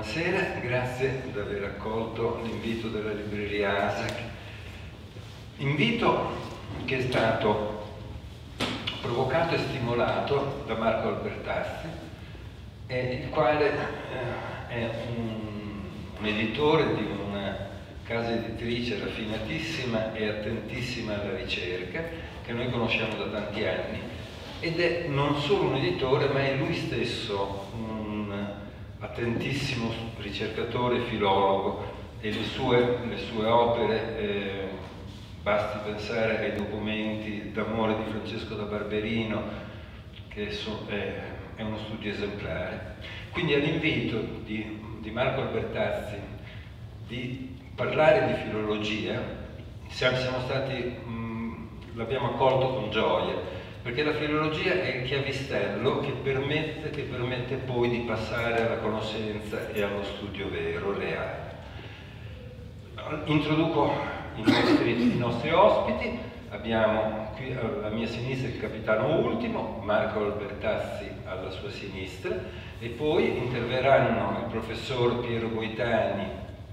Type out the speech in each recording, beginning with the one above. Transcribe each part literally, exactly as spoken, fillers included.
Buonasera, grazie di aver accolto l'invito della libreria ASAC. Invito che è stato provocato e stimolato da Marco Albertazzi, eh, il quale eh, è un, un editore di una casa editrice raffinatissima e attentissima alla ricerca, che noi conosciamo da tanti anni, ed è non solo un editore, ma è lui stesso un attentissimo ricercatore, filologo, e le sue, le sue opere, eh, basti pensare ai documenti d'amore di Francesco da Barberino, che so, eh, è uno studio esemplare. Quindi all'invito di, di Marco Albertazzi di parlare di filologia, siamo, siamo stati, l'abbiamo accolto con gioia, perché la filologia è il chiavistello che permette, che permette poi di passare alla conoscenza e allo studio vero, reale. Introduco i nostri, i nostri ospiti. Abbiamo qui alla mia sinistra il capitano Ultimo, Marco Albertazzi alla sua sinistra, e poi interverranno il professor Piero Boitani,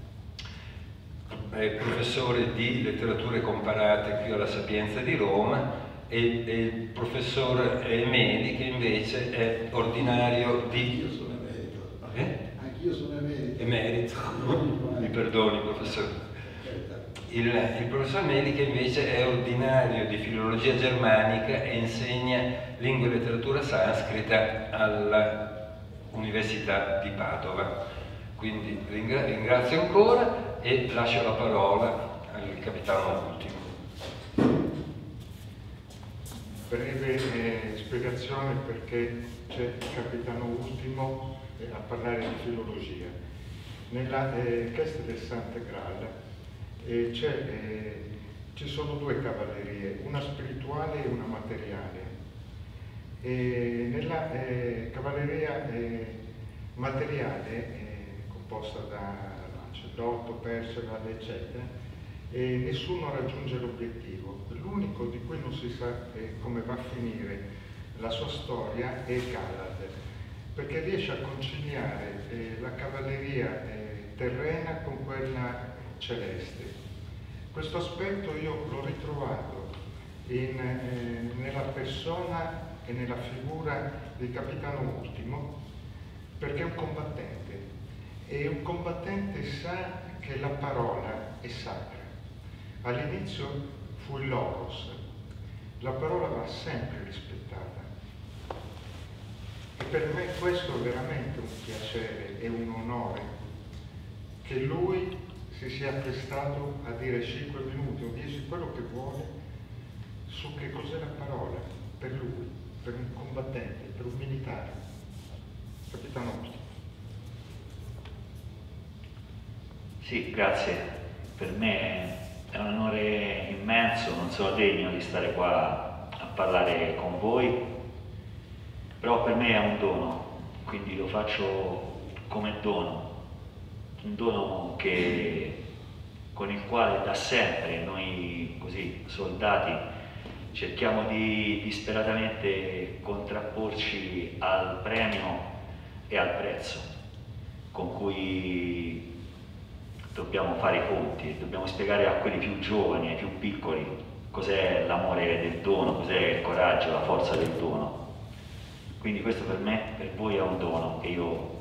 eh, professore di letterature comparate qui alla Sapienza di Roma, e, e il professor Emeli, che invece è ordinario di... Anch'io sono emerito. Eh? Anch'io sono emerito. Emerito. Mi perdoni, professore. Il, il professor Emeli, che invece è ordinario di filologia germanica e insegna lingua e letteratura sanscrita all'Università di Padova. Quindi ringra ringrazio ancora e lascio la parola al capitano Ultimo. Breve eh, spiegazione perché c'è il capitano Ultimo eh, a parlare di filologia. Nella eh, Chiesa del Santa Graal eh, eh, ci sono due cavallerie, una spirituale e una materiale. E nella eh, cavalleria eh, materiale, eh, composta da Lancedotto, Perceval, eccetera, e nessuno raggiunge l'obiettivo. L'unico di cui non si sa eh, come va a finire la sua storia è Galad, perché riesce a conciliare eh, la cavalleria eh, terrena con quella celeste. Questo aspetto io l'ho ritrovato in, eh, nella persona e nella figura del capitano Ultimo, perché è un combattente, e un combattente sa che la parola è sacra. All'inizio fu il logos, la parola va sempre rispettata, e per me questo è veramente un piacere e un onore, che lui si sia prestato a dire cinque minuti o dieci, quello che vuole, su che cos'è la parola per lui, per un combattente, per un militare. Capitano Ultimo. Sì, grazie. Per me è un onore immenso, non sono degno di stare qua a parlare con voi, però per me è un dono, quindi lo faccio come dono, un dono che, con il quale da sempre noi così soldati cerchiamo di disperatamente contrapporci al premio e al prezzo con cui dobbiamo fare i conti, dobbiamo spiegare a quelli più giovani, ai più piccoli, cos'è l'amore del dono, cos'è il coraggio, la forza del dono. Quindi questo per me, per voi è un dono che io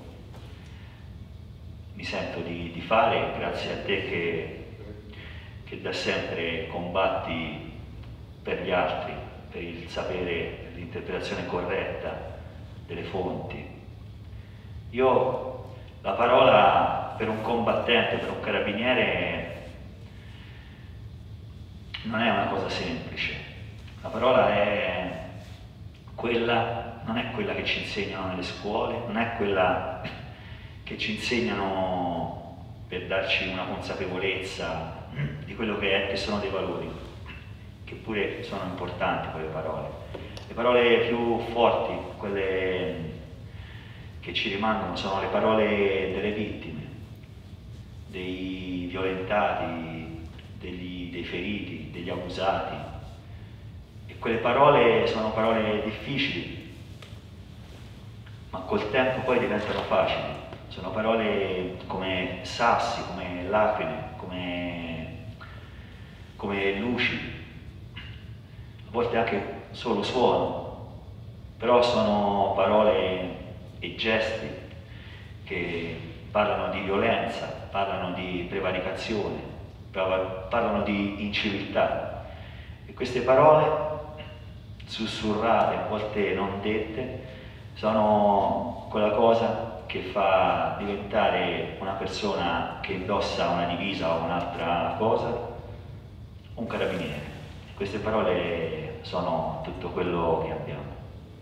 mi sento di, di fare, grazie a te che, che da sempre combatti per gli altri, per il sapere, per l'interpretazione corretta delle fonti. Io la parola per un combattente, per un carabiniere, non è una cosa semplice. La parola è quella, non è quella che ci insegnano nelle scuole, non è quella che ci insegnano per darci una consapevolezza di quello che è, che sono dei valori, che pure sono importanti quelle parole. Le parole più forti, quelle che ci rimangono, sono le parole delle vittime, dei violentati, degli, dei feriti, degli abusati. E quelle parole sono parole difficili, ma col tempo poi diventano facili, sono parole come sassi, come lacrime, come, come luci, a volte anche solo suono, però sono parole e gesti che parlano di violenza, parlano di prevaricazione, parlano di inciviltà. E queste parole sussurrate, a volte non dette, sono quella cosa che fa diventare una persona che indossa una divisa o un'altra cosa un carabiniere. Queste parole sono tutto quello che abbiamo.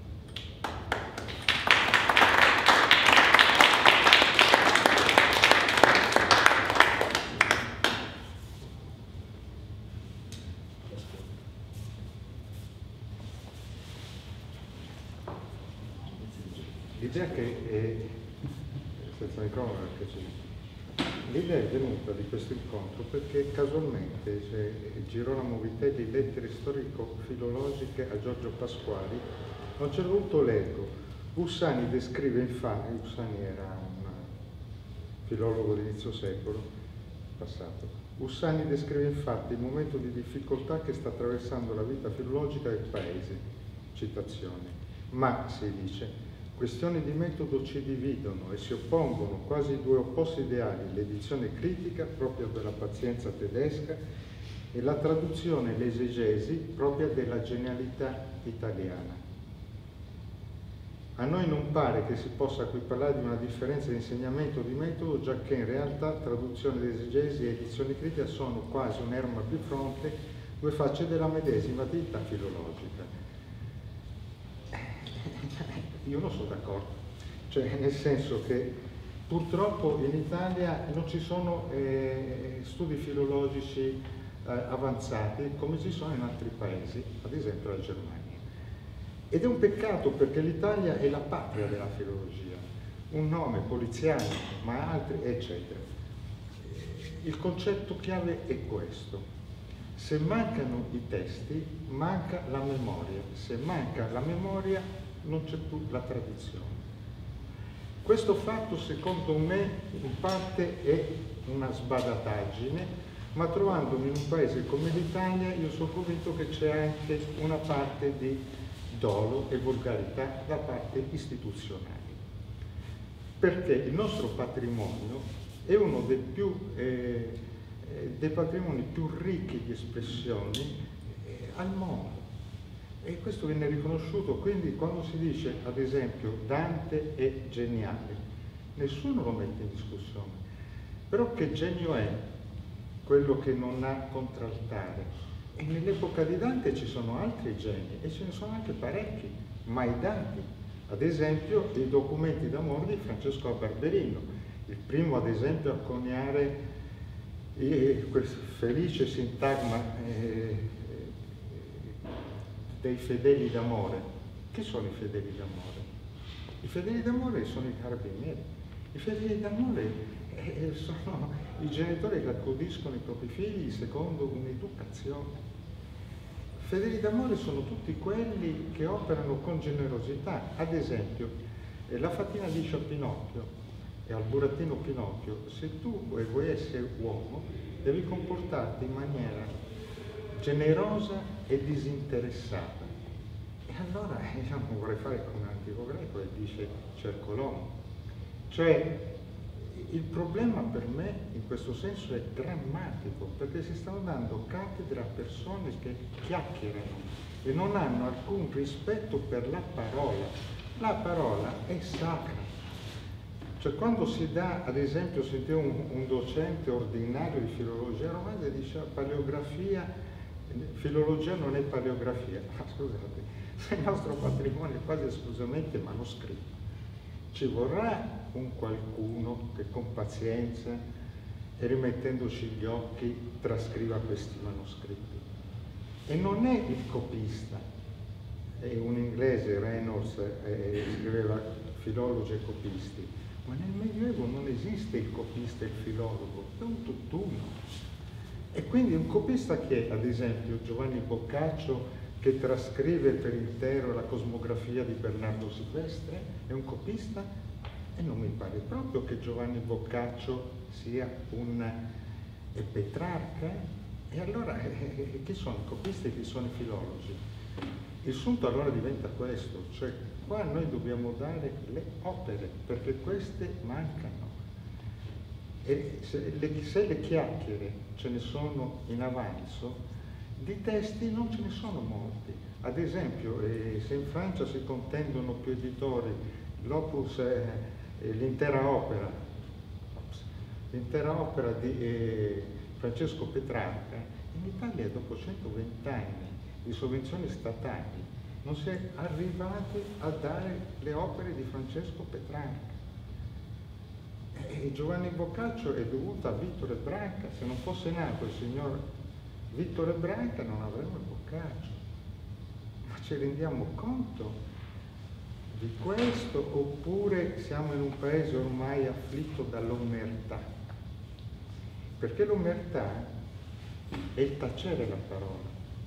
L'idea che è, senza microfono perché c'è, l'idea è venuta di questo incontro perché casualmente c'è Girolamo Vitelli, lettere storico-filologiche a Giorgio Pasquali. A un certo punto leggo, Ussani descrive infatti, Ussani era un filologo di inizio secolo passato, Ussani descrive infatti il momento di difficoltà che sta attraversando la vita filologica del paese, citazione, ma si dice questioni di metodo ci dividono e si oppongono quasi due opposti ideali, l'edizione critica propria della pazienza tedesca e la traduzione e l'esegesi propria della genialità italiana. A noi non pare che si possa qui parlare di una differenza di insegnamento di metodo, giacché in realtà traduzione ed esegesi e edizione critica sono quasi un'erma bifronte, due facce della medesima ditta filologica. Io non sono d'accordo, cioè nel senso che purtroppo in Italia non ci sono eh, studi filologici eh, avanzati come ci sono in altri paesi, ad esempio la Germania. Ed è un peccato perché l'Italia è la patria della filologia, un nome poliziano, ma altri, eccetera. Il concetto chiave è questo: se mancano i testi, manca la memoria, se manca la memoria non c'è più la tradizione. Questo fatto, secondo me, in parte è una sbadataggine, ma trovandomi in un paese come l'Italia, io sono convinto che c'è anche una parte di dolo e volgarità da parte istituzionale. Perché il nostro patrimonio è uno dei, più, eh, dei patrimoni più ricchi di espressioni eh, al mondo. E questo viene riconosciuto, quindi quando si dice, ad esempio, Dante è geniale, nessuno lo mette in discussione. Però che genio è quello che non ha contraltare? E nell'epoca di Dante ci sono altri geni, e ce ne sono anche parecchi, mai dati. Ad esempio, i documenti d'amore di Francesco Barberino, il primo, ad esempio, a coniare eh, questo felice sintagma eh, dei fedeli d'amore. Chi sono i fedeli d'amore? I fedeli d'amore sono i carabinieri. I fedeli d'amore eh, sono i genitori che accudiscono i propri figli secondo un'educazione. I fedeli d'amore sono tutti quelli che operano con generosità. Ad esempio, eh, la fatina dice a Pinocchio e al burattino Pinocchio: se tu vuoi essere uomo, devi comportarti in maniera generosa e disinteressata. E allora io non vorrei fare come l'antico greco e dice cerco l'uomo. Cioè il problema per me in questo senso è drammatico, perché si stanno dando cattedra a persone che chiacchierano e non hanno alcun rispetto per la parola. La parola è sacra. Cioè quando si dà, ad esempio, sentivo un, un docente ordinario di filologia romanza e diceva paleografia, filologia non è paleografia. Ma scusate, se il nostro patrimonio è quasi esclusivamente manoscritto, ci vorrà un qualcuno che con pazienza e rimettendoci gli occhi trascriva questi manoscritti. E non è il copista. È un inglese, Reynolds, eh, scriveva filologi e copisti, ma nel Medioevo non esiste il copista e il filologo, è un tutt'uno. E quindi un copista che, ad esempio, Giovanni Boccaccio, che trascrive per intero la cosmografia di Bernardo Silvestre, è un copista? E non mi pare proprio che Giovanni Boccaccio sia un eh, Petrarca. E allora eh, chi sono i copisti e chi sono i filologi? Il sunto allora diventa questo, cioè qua noi dobbiamo dare le opere, perché queste mancano. E se le, se le chiacchiere ce ne sono in avanzo, di testi non ce ne sono molti. Ad esempio, eh, se in Francia si contendono più editori l'opus, eh, l'intera opera, l'intera opera di eh, Francesco Petrarca, in Italia dopo centoventi anni di sovvenzioni statali non si è arrivati a dare le opere di Francesco Petrarca. E Giovanni Boccaccio è dovuto a Vittore Branca. Se non fosse nato il signor Vittore Branca non avremmo Boccaccio. Ma ci rendiamo conto di questo oppure siamo in un paese ormai afflitto dall'omertà? Perché l'omertà è il tacere la parola.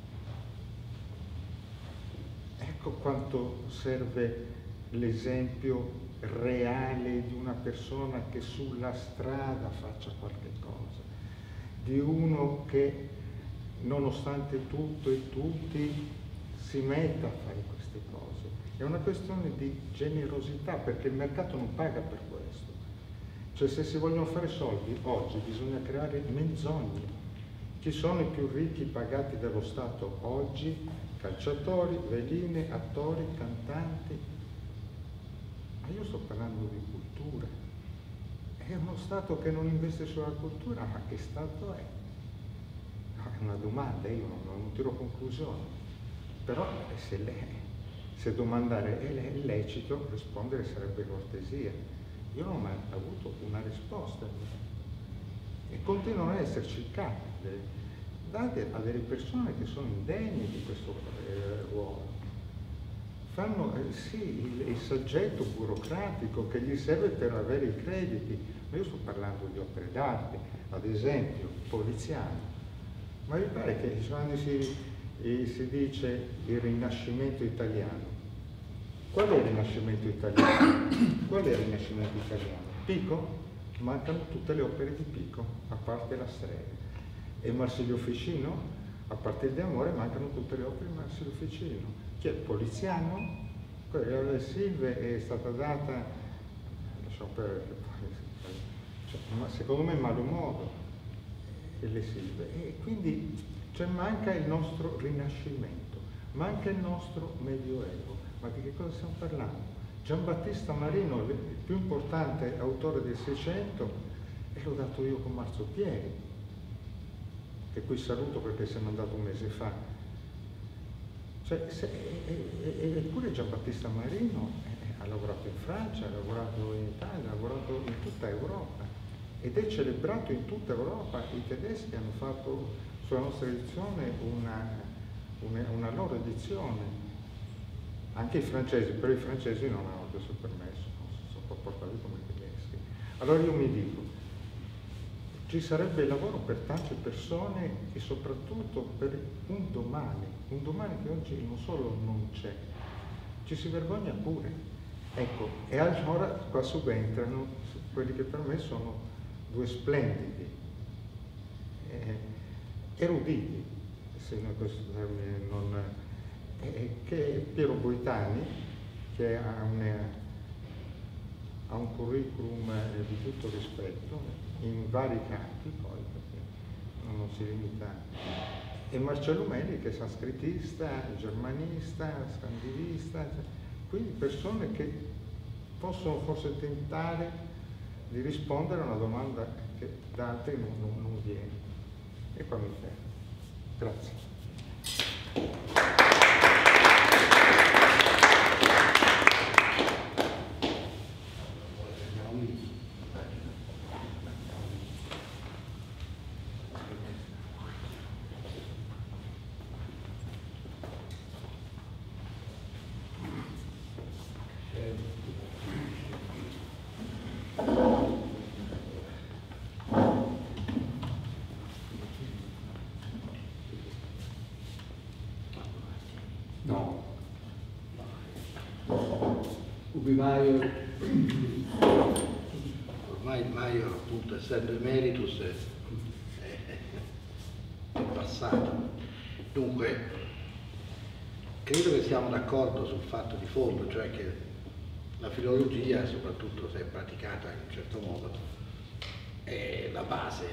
Ecco quanto serve l'esempio reale di una persona che sulla strada faccia qualche cosa, di uno che nonostante tutto e tutti si metta a fare queste cose. È una questione di generosità, perché il mercato non paga per questo. Cioè, se si vogliono fare soldi oggi bisogna creare menzogne. Chi sono i più ricchi pagati dallo Stato oggi? Calciatori, veline, attori, cantanti. Ma io sto parlando di cultura. È uno Stato che non investe sulla cultura, ma che Stato è? No, è una domanda, io non, non tiro conclusioni. Però se, le, se domandare è lecito, rispondere sarebbe cortesia. Io non ho mai avuto una risposta. E continuano ad esserci cattedre date a delle persone che sono indegne di questo eh, ruolo. Fanno eh, sì il, il saggetto burocratico che gli serve per avere i crediti, ma io sto parlando di opere d'arte, ad esempio Poliziano. Ma mi pare che quando si, eh, si dice il Rinascimento italiano, qual è il Rinascimento italiano? Qual è il Rinascimento italiano? Pico? Mancano tutte le opere di Pico, a parte la strega. E Marsilio Ficino, a parte il De Amore, mancano tutte le opere di Marsilio Ficino. Chi è? Poliziano? Quella delle Silve è stata data, lasciamo perdere, cioè, ma secondo me in malo modo, e le Silve. E quindi cioè, manca il nostro Rinascimento, manca il nostro Medioevo. Ma di che cosa stiamo parlando? Giambattista Marino, il più importante autore del Seicento, e l'ho dato io con Marzopieri, che qui saluto perché se n'è andato un mese fa. Cioè, se, eppure Giambattista Marino eh, ha lavorato in Francia, ha lavorato in Italia, ha lavorato in tutta Europa ed è celebrato in tutta Europa. I tedeschi hanno fatto sulla nostra edizione una, una, una loro edizione. Anche i francesi, però i francesi non hanno questo permesso, non sono comportati come i tedeschi. Allora io mi dico, ci sarebbe lavoro per tante persone e soprattutto per un domani, un domani che oggi non solo non c'è, ci si vergogna pure. Ecco, e allora qua subentrano quelli che per me sono due splendidi, eh, eruditi, se in questo termine non... Eh, che è Piero Boitani, che ha un, ha un curriculum eh, di tutto rispetto, in vari campi poi, perché non si limita, e Marcello Meli che è sanskritista, germanista, scandivista, cioè, quindi persone che possono forse tentare di rispondere a una domanda che da altri non, non, non viene. E qua mi fermo. Grazie. Ubi Maior, ormai il Maior appunto essendo emeritus è, è, è passato. Dunque, credo che siamo d'accordo sul fatto di fondo, cioè che la filologia, soprattutto se è praticata in un certo modo, è la base.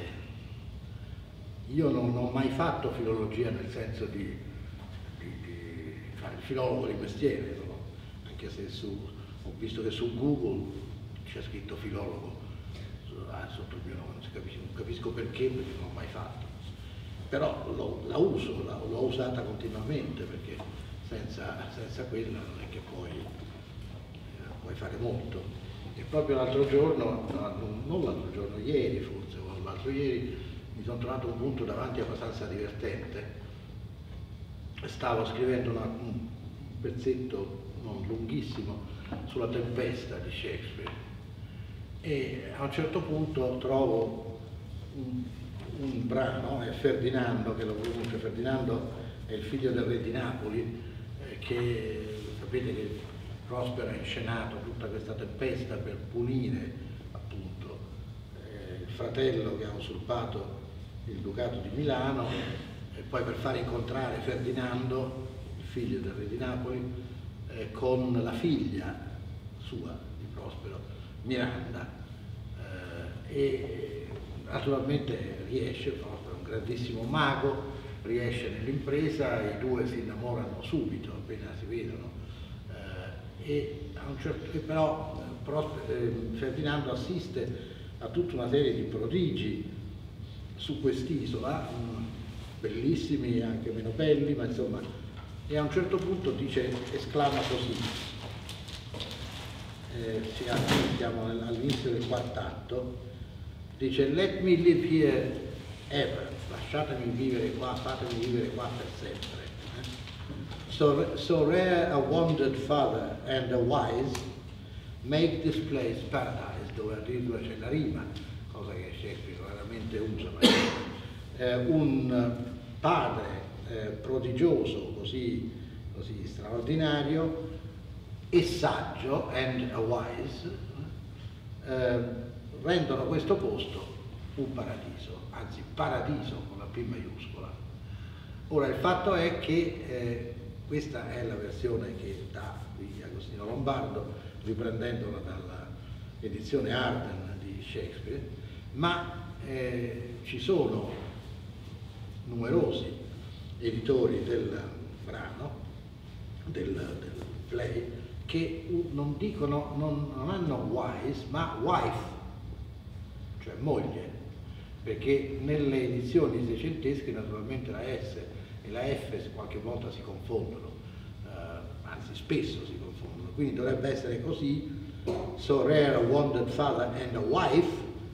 Io non ho mai fatto filologia nel senso di, di, di fare il filologo di mestiere, no? Anche se su, ho visto che su Google c'è scritto filologo sotto il mio nome, non, si capisce, non capisco perché, perché non l'ho mai fatto. Però lo, la uso, la, l'ho usata continuamente, perché senza, senza quella non è che puoi, eh, puoi fare molto. E proprio l'altro giorno, no, non l'altro giorno, ieri forse, o l'altro ieri, mi sono trovato un punto davanti abbastanza divertente. Stavo scrivendo una, un pezzetto non lunghissimo sulla Tempesta di Shakespeare e a un certo punto trovo un, un brano, è Ferdinando che lo pronuncia. Ferdinando è il figlio del re di Napoli, eh, che sapete che Prospero ha inscenato tutta questa tempesta per punire appunto eh, il fratello che ha usurpato il ducato di Milano e poi per far incontrare Ferdinando, il figlio del re di Napoli, eh, con la figlia sua di Prospero, Miranda, eh, e naturalmente riesce, Prospero è un grandissimo mago, riesce nell'impresa, i due si innamorano subito appena si vedono, eh, e, a un certo, e però Prospero, eh, Ferdinando assiste a tutta una serie di prodigi su quest'isola, bellissimi e anche meno belli, ma insomma, e a un certo punto dice, esclama così, eh, siamo all'inizio del quarto atto, dice let me live here ever, lasciatemi vivere qua, fatemi vivere qua per sempre. Eh? So, so rare a wandered father and a wise make this place paradise, dove addirittura c'è la rima, cosa che Shakespeare raramente usa, ma eh, un padre eh, prodigioso, così, così straordinario e saggio, and a wise, eh, rendono questo posto un paradiso, anzi paradiso con la P maiuscola. Ora il fatto è che eh, questa è la versione che dà qui Agostino Lombardo, riprendendola dalla edizione Arden di Shakespeare, ma eh, ci sono numerosi editori del brano, del, del play, che non dicono, non, non hanno wise, ma wife, cioè moglie, perché nelle edizioni seicentesche naturalmente la S e la F qualche volta si confondono, eh, anzi spesso si confondono, quindi dovrebbe essere così, so rare a wandered father and a wife,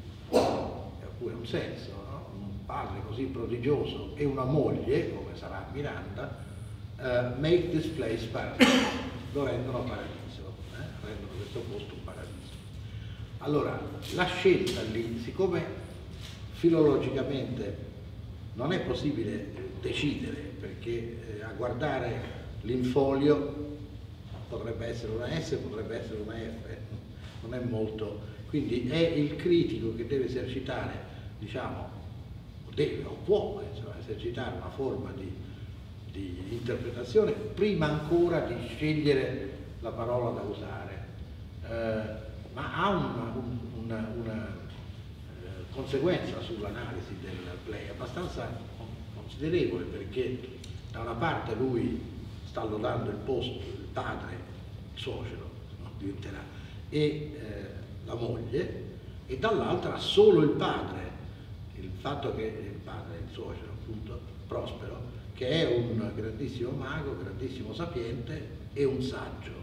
ha pure un senso, no? Un padre così prodigioso e una moglie, come sarà Miranda, uh, make this place paradise, lo rendono paradiso, eh? rendono questo posto un paradiso. Allora, la scelta lì, siccome filologicamente non è possibile decidere, perché eh, a guardare l'infolio potrebbe essere una S, potrebbe essere una F, non è molto, quindi è il critico che deve esercitare, diciamo, deve o può insomma, esercitare una forma di, di interpretazione prima ancora di scegliere la parola da usare, eh, ma ha una, una, una eh, conseguenza sull'analisi del play abbastanza considerevole, perché da una parte lui sta lodando il posto, il padre, il suocero, no? Diventerà, e eh, la moglie, e dall'altra solo il padre, il fatto che il padre, il suocero appunto, Prospero, che è un grandissimo mago, grandissimo sapiente e un saggio.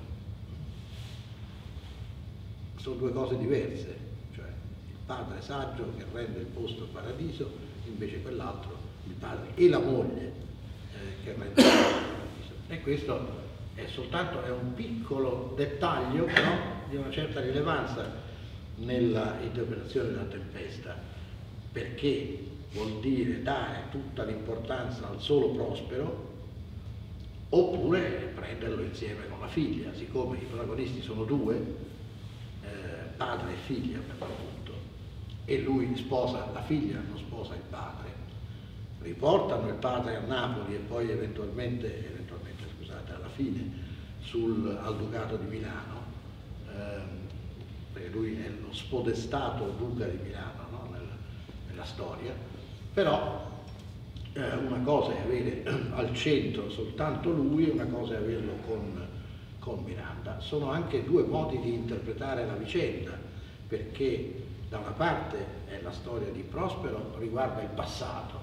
Sono due cose diverse, cioè il padre saggio che rende il posto il paradiso, invece quell'altro, il padre e la moglie eh, che rende il paradiso. E questo è soltanto è un piccolo dettaglio, però di una certa rilevanza nella interpretazione della Tempesta, perché vuol dire dare tutta l'importanza al solo Prospero, oppure prenderlo insieme con la figlia, siccome i protagonisti sono due, eh, padre e figlia per l'appunto, e lui sposa la figlia, non sposa il padre, riportano il padre a Napoli e poi eventualmente, eventualmente scusate, alla fine sul, al Ducato di Milano, ehm, perché lui è lo spodestato duca di Milano, no? Nel, nella storia, però eh, una cosa è avere al centro soltanto lui e una cosa è averlo con, con Miranda. Sono anche due modi di interpretare la vicenda, perché da una parte è la storia di Prospero, riguarda il passato,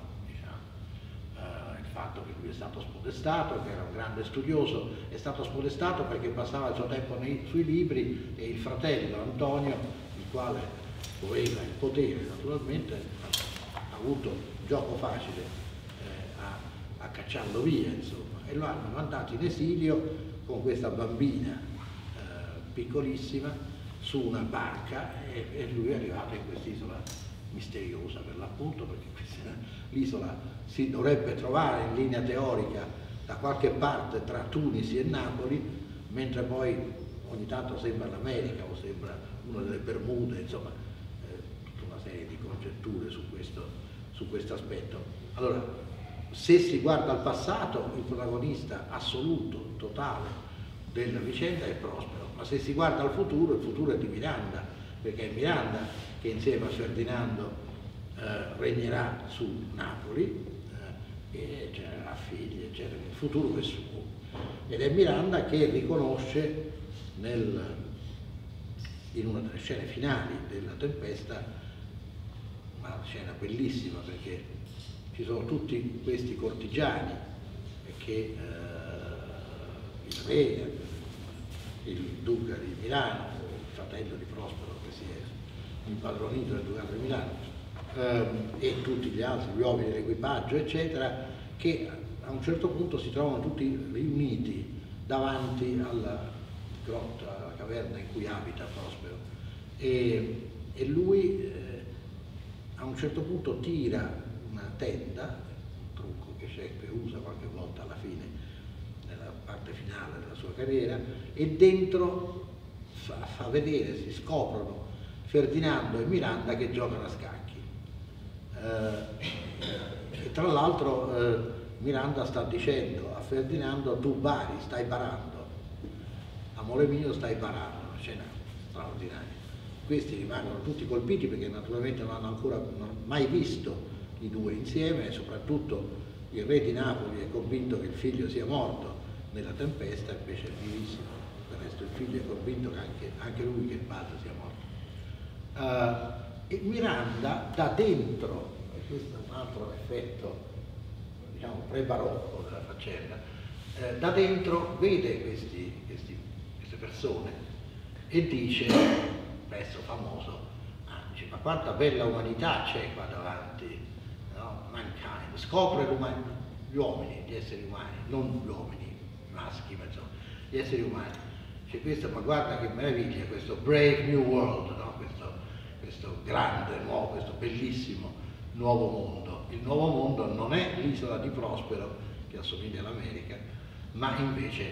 il fatto che lui è stato spodestato, che era un grande studioso, è stato spodestato perché passava il suo tempo nei, sui libri, e il fratello Antonio, il quale voleva il potere naturalmente, ha, ha avuto gioco facile eh, a, a cacciarlo via, insomma, e lo hanno mandato in esilio con questa bambina eh, piccolissima su una barca, e, e lui è arrivato in quest'isola misteriosa per l'appunto, perché l'isola si dovrebbe trovare in linea teorica da qualche parte tra Tunisi e Napoli, mentre poi ogni tanto sembra l'America o sembra una delle Bermude, insomma eh, tutta una serie di congetture su questo, su questo aspetto. Allora, se si guarda al passato, il protagonista assoluto, totale della vicenda è Prospero, ma se si guarda al futuro, il futuro è di Miranda, perché è Miranda che insieme a Ferdinando eh, regnerà su Napoli, e genererà figli, eccetera. Il futuro è suo, ed è Miranda che riconosce nel, in una delle scene finali della Tempesta, una scena bellissima, perché ci sono tutti questi cortigiani che eh, il re, il duca di Milano, il fratello di Prospero che si è impadronito del ducato di Milano, e tutti gli altri, gli uomini dell'equipaggio, eccetera, che a un certo punto si trovano tutti riuniti davanti alla grotta, alla caverna in cui abita Prospero, e, e lui eh, a un certo punto tira una tenda, un trucco che Shakespeare usa qualche volta alla fine, nella parte finale della sua carriera, e dentro fa, fa vedere, si scoprono Ferdinando e Miranda che giocano a scacchi. Eh, e tra l'altro eh, Miranda sta dicendo a Ferdinando: tu bari, stai barando, amore mio, stai barando. Una scena straordinaria. Questi rimangono tutti colpiti perché naturalmente non hanno ancora non hanno mai visto i due insieme, e soprattutto il re di Napoli è convinto che il figlio sia morto nella tempesta, invece è vivissimo. Del resto il figlio è convinto che anche, anche lui, che il padre sia morto. Uh, E Miranda da dentro, e questo è un altro effetto, diciamo, pre-barocco della faccenda, eh, da dentro vede questi, questi, queste persone e dice, pezzo famoso, ah, dice, ma quanta bella umanità c'è qua davanti, no? Mankind, scopre gli uomini, gli esseri umani, non gli uomini maschi, ma insomma, gli esseri umani. Dice, questo, ma guarda che meraviglia, questo brave new world, no? Questo grande, nuovo, questo bellissimo nuovo mondo. Il nuovo mondo non è l'isola di Prospero, che assomiglia all'America, ma invece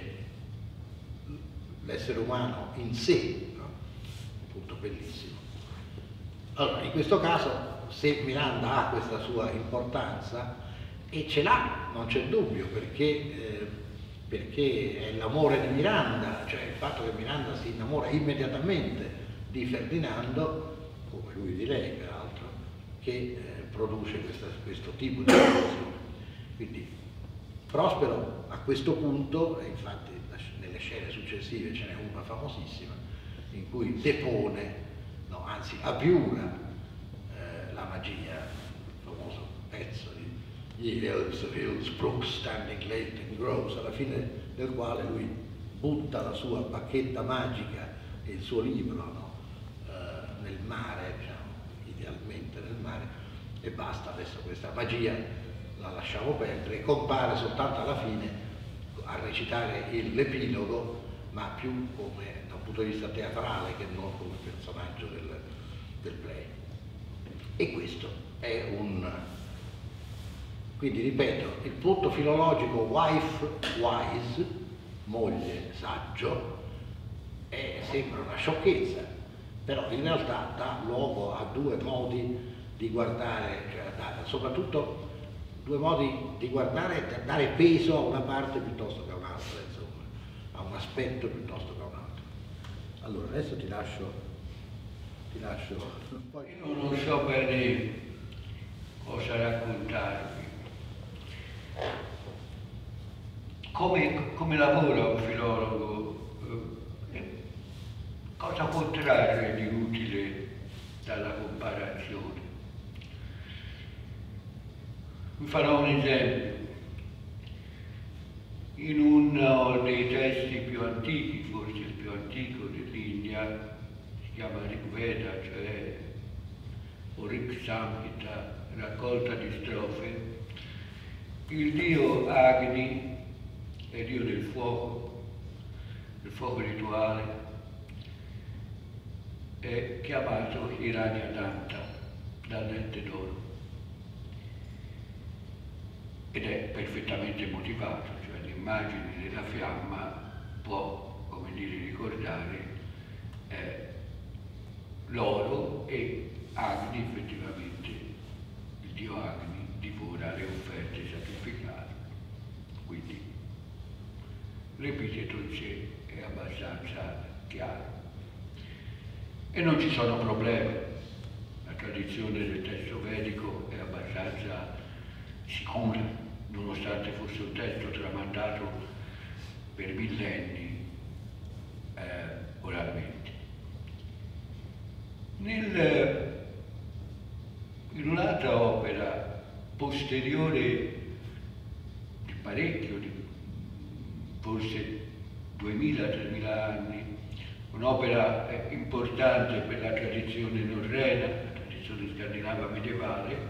l'essere umano in sé, no? Un punto bellissimo. Allora, in questo caso, se Miranda ha questa sua importanza, e ce l'ha, non c'è dubbio, perché, eh, perché è l'amore di Miranda, cioè il fatto che Miranda si innamora immediatamente di Ferdinando, come lui di lei peraltro, che eh, produce questa, questo tipo di relazione. Quindi Prospero a questo punto, e infatti nelle scene successive ce n'è una famosissima, in cui depone, no, anzi abiura eh, la magia, il famoso pezzo di Ye Elves of Hillsbrook, Standing Late and Grows, alla fine del quale lui butta la sua bacchetta magica e il suo libro, no? Nel mare, diciamo, idealmente nel mare, e basta, adesso questa magia la lasciamo perdere, compare soltanto alla fine a recitare l'epilogo, ma più come da un punto di vista teatrale che non come personaggio del, del play. E questo è un... Quindi ripeto, il punto filologico wife-wise moglie saggio, e sembra una sciocchezza, però in realtà dà luogo a due modi di guardare, cioè da, soprattutto due modi di guardare e dare peso a una parte piuttosto che a un'altra, insomma, a un aspetto piuttosto che a un altro. Allora, adesso ti lascio, ti lascio. Poi... Io non so bene cosa raccontarvi. Come, come lavora un filologo? Eh, cosa può trarre di utile dalla comparazione? Vi farò un esempio. In uno dei testi più antichi, forse il più antico dell'India, si chiama Rig Veda, cioè o Rig Samhita, raccolta di strofe, il dio Agni, è dio del fuoco, del fuoco rituale, è chiamato Hiranyadanta, dal dente d'oro. Ed è perfettamente motivato, cioè l'immagine della fiamma può, come dire, ricordare eh, l'oro, e Agni effettivamente, il dio Agni, divora le offerte sacrificali. Quindi l'epiteto in sé è abbastanza chiaro. E non ci sono problemi. La tradizione del testo vedico è abbastanza sicura, nonostante fosse un testo tramandato per millenni eh, oralmente. Nel, in un'altra opera posteriore di parecchio, di forse duemila tremila anni, un'opera eh, importante per la tradizione norrena, la tradizione scandinava medievale.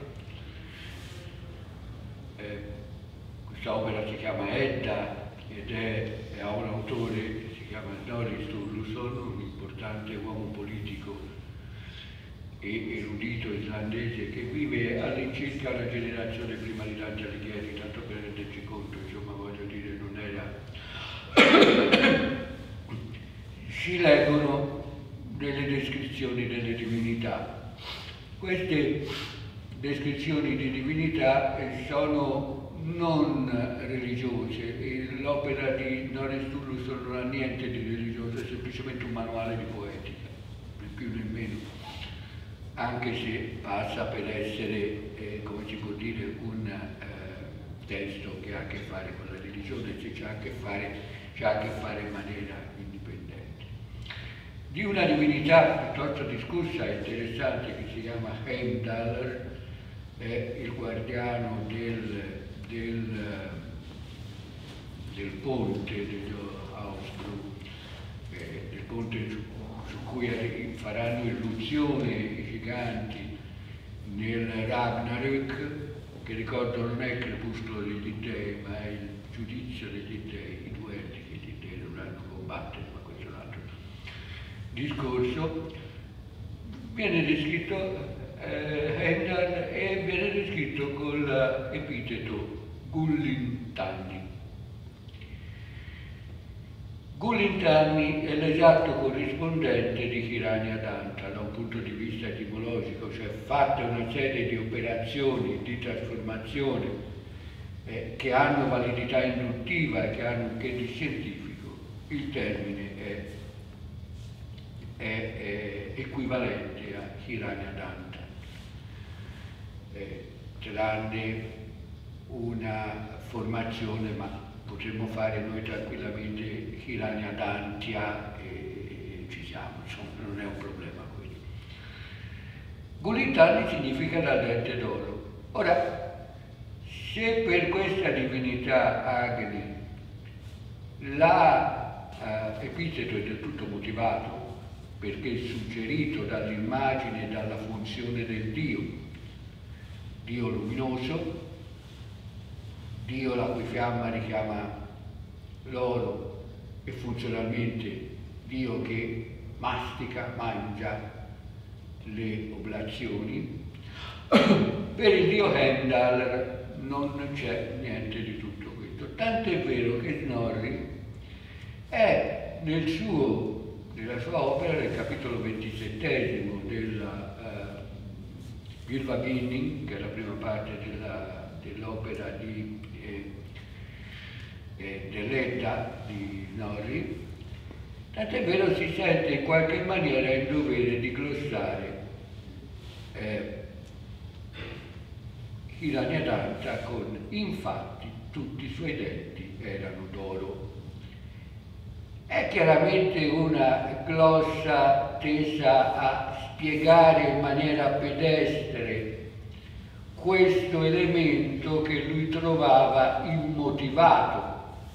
Eh, questa opera si chiama Edda ed è, è ha un autore che si chiama Snorri Sturluson, un importante uomo politico e erudito islandese che vive all'incirca una generazione prima di Dante Alighieri, tanto per renderci conto, insomma, voglio dire, non era... Si leggono delle descrizioni delle divinità. Queste descrizioni di divinità sono non religiose, e l'opera di Snorri Sturluson non ha niente di religioso, è semplicemente un manuale di poetica, né più né meno, anche se passa per essere, eh, come si può dire, un eh, testo che ha a che fare con la religione, se c'ha a che fare, c'ha a che fare in maniera indipendente. Di una divinità piuttosto discussa e interessante che si chiama Heimdallr, è il guardiano del, del, del ponte dello Ausbru, eh, del ponte su, su cui faranno irruzione i giganti nel Ragnarök, che ricordo non è il crepuscolo degli dei, ma è il giudizio degli dei, i duelli che gli dei dovranno combattere, ma questo è un altro discorso. Viene descritto Eh, Heimdall e viene descritto con l'epiteto Gullintanni. Gullintanni è l'esatto corrispondente di Hiranyadanta da un punto di vista etimologico, cioè fatte una serie di operazioni di trasformazione eh, che hanno validità induttiva e che hanno un che di scientifico, il termine è, è, è equivalente a Hiranyadanta. Eh, tranne una formazione, ma potremmo fare noi tranquillamente Hiranyadantia e, e ci siamo, insomma, non è un problema questo. Gullintanni significa dal dente d'oro. Ora, se per questa divinità Agni l'epiteto è del tutto motivato, perché è suggerito dall'immagine e dalla funzione del Dio, Dio luminoso, Dio la cui fiamma richiama l'oro e funzionalmente Dio che mastica, mangia le oblazioni, per il Dio Heimdall non c'è niente di tutto questo. Tanto è vero che Snorri nel suo, nella sua opera, nel capitolo ventisettesimo della uh, Gylfaginning, che è la prima parte dell'opera di eh, eh, dell'Edda di Snorri, tant'è vero si sente in qualche maniera il dovere di glossare eh, Hiranyadanta con infatti tutti i suoi denti erano d'oro. È chiaramente una glossa tesa a spiegare in maniera pedestre questo elemento che lui trovava immotivato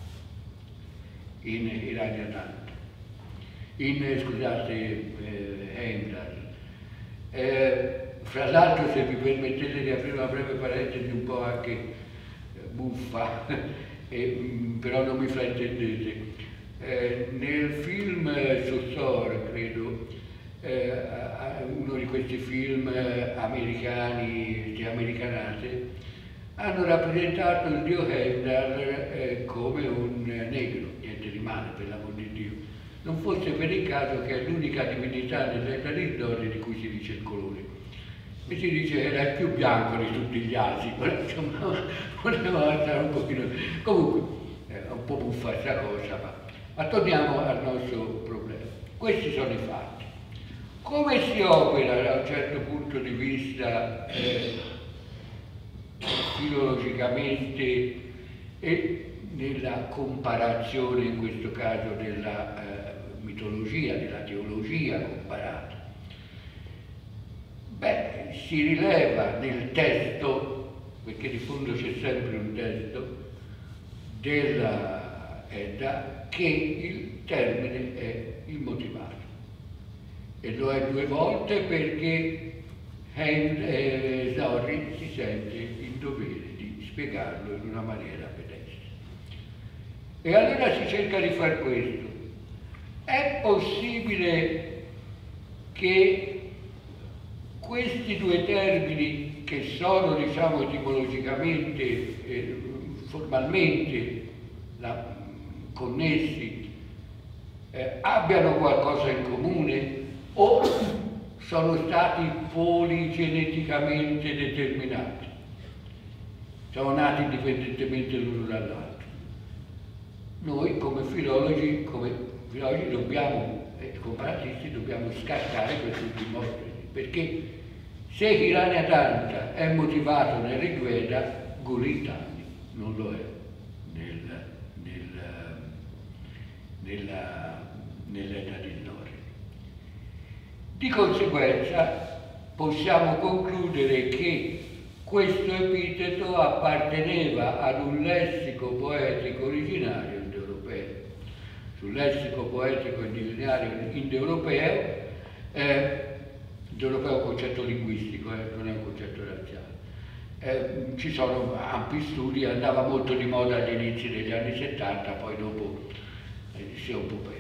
in Hiranyadanta, in, scusate, eh, Heimdall. Eh, fra l'altro, se mi permettete di aprire una breve parentesi un po' anche eh, buffa, eh, mh, però non mi fraintendete. Eh, nel film eh, Sossor, credo, eh, uno di questi film eh, americani, di americanate, hanno rappresentato il dio Heimdall eh, come un negro, niente di male, per l'amor di Dio. Non fosse per il caso che è l'unica divinità nell'Edda di Snorri di cui si dice il colore. E si dice che era il più bianco di tutti gli altri, però insomma volevamo alzare un pochino. Comunque, è un po' buffa questa cosa, ma, ma torniamo al nostro problema. Questi sono i fatti. Come si opera da un certo punto di vista eh, filologicamente e nella comparazione, in questo caso, della eh, mitologia, della teologia comparata? Beh, si rileva nel testo, perché di fondo c'è sempre un testo, della Edda, che il termine è immotivato. E lo è due volte perché eh, Snorri si sente in dovere di spiegarlo in una maniera pedestre. E allora si cerca di far questo. È possibile che questi due termini, che sono, diciamo, etimologicamente, eh, formalmente la, connessi, eh, abbiano qualcosa in comune o sono stati poligeneticamente determinati? Sono nati indipendentemente l'uno dall'altro. Noi come filologi, come filologi dobbiamo, eh, comparatisti, dobbiamo scartare questi ultimi mostri, perché se Hiranyadanta è motivato nel Rig Veda, Gulitani non lo è nel, nel, nella, nell'Edda di Snorri. Di conseguenza possiamo concludere che questo epiteto apparteneva ad un lessico poetico originario indoeuropeo. Sul lessico poetico originario indoeuropeo, eh, indoeuropeo è un concetto linguistico, eh, non è un concetto razziale. Eh, ci sono ampi studi, andava molto di moda agli inizi degli anni settanta, poi dopo eh, si è un po' perso.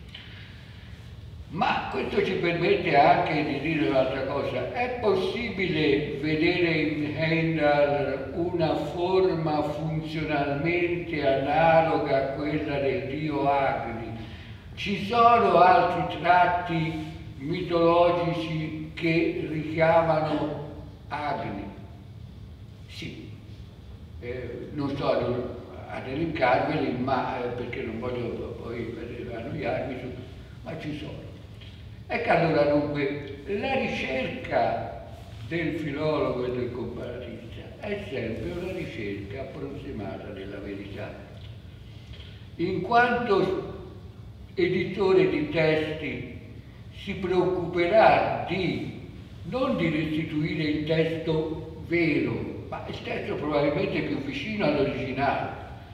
Ma questo ci permette anche di dire un'altra cosa: è possibile vedere in Heimdall una forma funzionalmente analoga a quella del dio Agni? Ci sono altri tratti mitologici che richiamano Agni? Sì, eh, non sto ad, ad elencarveli, ma eh, perché non voglio poi annoiarmi, ma ci sono. Ecco allora dunque, la ricerca del filologo e del comparatista è sempre una ricerca approssimata della verità. In quanto editore di testi si preoccuperà di non di restituire il testo vero, ma il testo probabilmente più vicino all'originale,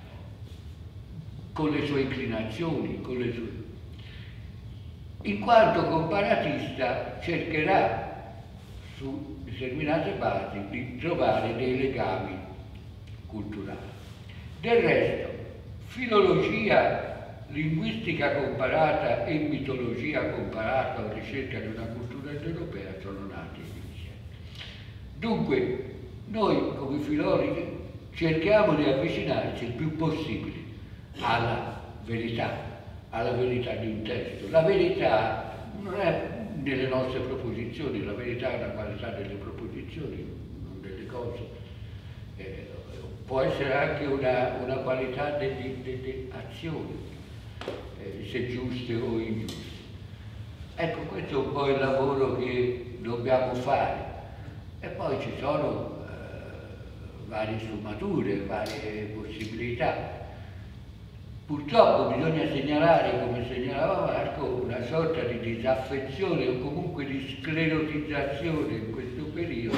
con le sue inclinazioni, con le sue... In quanto comparatista cercherà su determinate basi di trovare dei legami culturali. Del resto, filologia, linguistica comparata e mitologia comparata o ricerca di una cultura indoeuropea sono nati insieme. Dunque, noi come filologi cerchiamo di avvicinarci il più possibile alla verità, alla verità di un testo. La verità non è nelle nostre proposizioni, la verità è una qualità delle proposizioni, non delle cose. Eh, può essere anche una, una qualità delle, delle azioni, eh, se giuste o ingiuste. Ecco, questo è un po' il lavoro che dobbiamo fare. E poi ci sono eh, varie sfumature, varie possibilità. Purtroppo bisogna segnalare, come segnalava Marco, una sorta di disaffezione o comunque di sclerotizzazione in questo periodo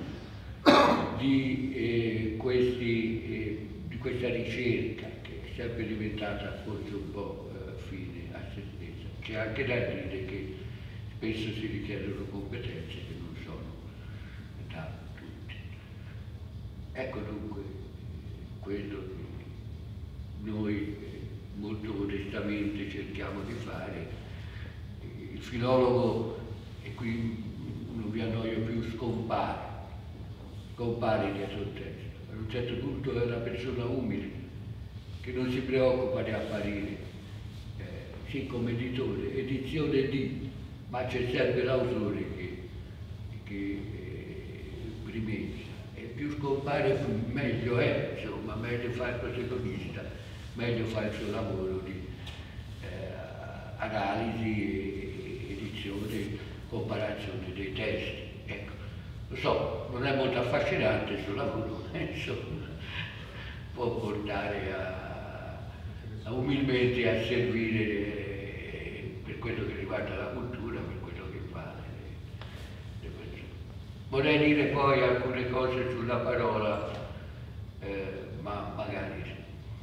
di, eh, questi, eh, di questa ricerca, che è sempre diventata forse un po' eh, fine a se stessa. C'è anche da dire che spesso si richiedono competenze che non sono da tutti. Ecco dunque quello che noi molto modestamente cerchiamo di fare. Il filologo, e qui non vi annoio più, scompare, scompare dietro il testo. A un certo punto è una persona umile, che non si preoccupa di apparire, eh, sì, come editore, edizione di, ma c'è sempre l'autore che, che eh, primeggia. E più scompare meglio è, insomma, meglio fa il protagonista, meglio fa il suo lavoro di eh, analisi, edizione, comparazione dei testi. Ecco, lo so, non è molto affascinante il suo lavoro, insomma, può portare a, a umilmente a servire eh, per quello che riguarda la cultura, per quello che fa le, le persone. Vorrei dire poi alcune cose sulla parola, eh, ma magari sì.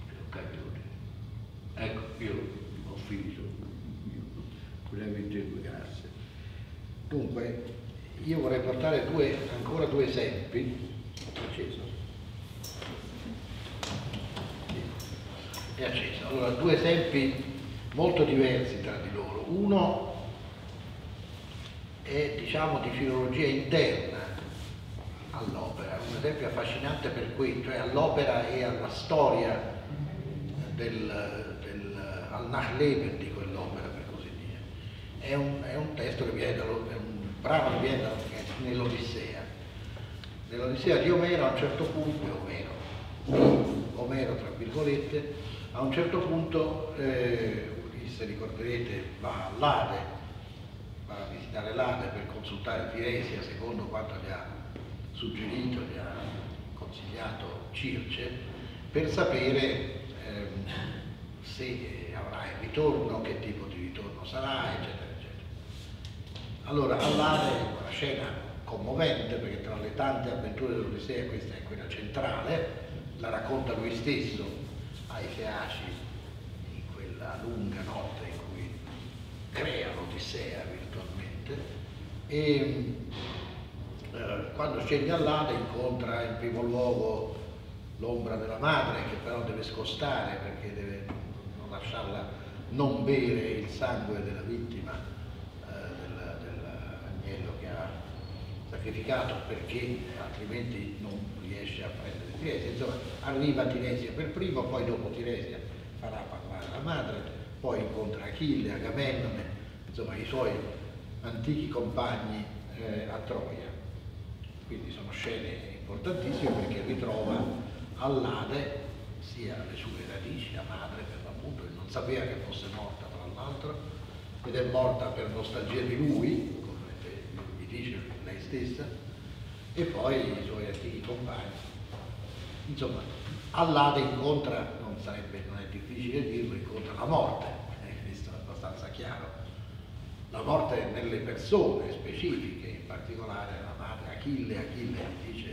Ecco, io ho finito, brevemente. Grazie. Dunque, io vorrei portare due, ancora due esempi. Acceso? È acceso. Allora, due esempi molto diversi tra di loro. Uno è, diciamo, di filologia interna all'opera, un esempio affascinante per cui, cioè all'opera e alla storia del al Nachleben di quell'opera, per così dire. È un, è un testo che viene dallo, è un brano che viene nell'Odissea. Nell'Odissea di Omero a un certo punto, Omero, Omero tra virgolette, a un certo punto, eh, Ulisse, ricorderete, va all'Ade, va a visitare l'Ade per consultare Tiresia secondo quanto gli ha suggerito, gli ha consigliato Circe, per sapere ehm, se avrà il ritorno, che tipo di ritorno sarà, eccetera, eccetera. Allora, all'Ade è una scena commovente, perché tra le tante avventure dell'Odissea questa è quella centrale, la racconta lui stesso ai Feaci in quella lunga notte in cui crea l'Odissea virtualmente, e eh, quando scende all'Ade incontra in primo luogo l'ombra della madre, che però deve scostare perché deve lasciarla non bere il sangue della vittima, eh, del, dell'agnello che ha sacrificato, perché altrimenti non riesce a prendere Tiresia. Insomma, arriva a Tiresia per primo, poi dopo Tiresia farà parlare la madre, poi incontra Achille, Agamennone, insomma i suoi antichi compagni eh, a Troia. Quindi sono scene importantissime, perché ritrova all'Ade sia le sue radici, la madre per l'appunto, che non sapeva che fosse morta tra l'altro, ed è morta per nostalgia di lui, come gli dice lei stessa, e poi i suoi antichi compagni. Insomma, all'Ade incontra, non sarebbe, non è difficile dirlo, incontra la morte, eh, questo è abbastanza chiaro. La morte nelle persone specifiche, in particolare la madre Achille. Achille gli dice: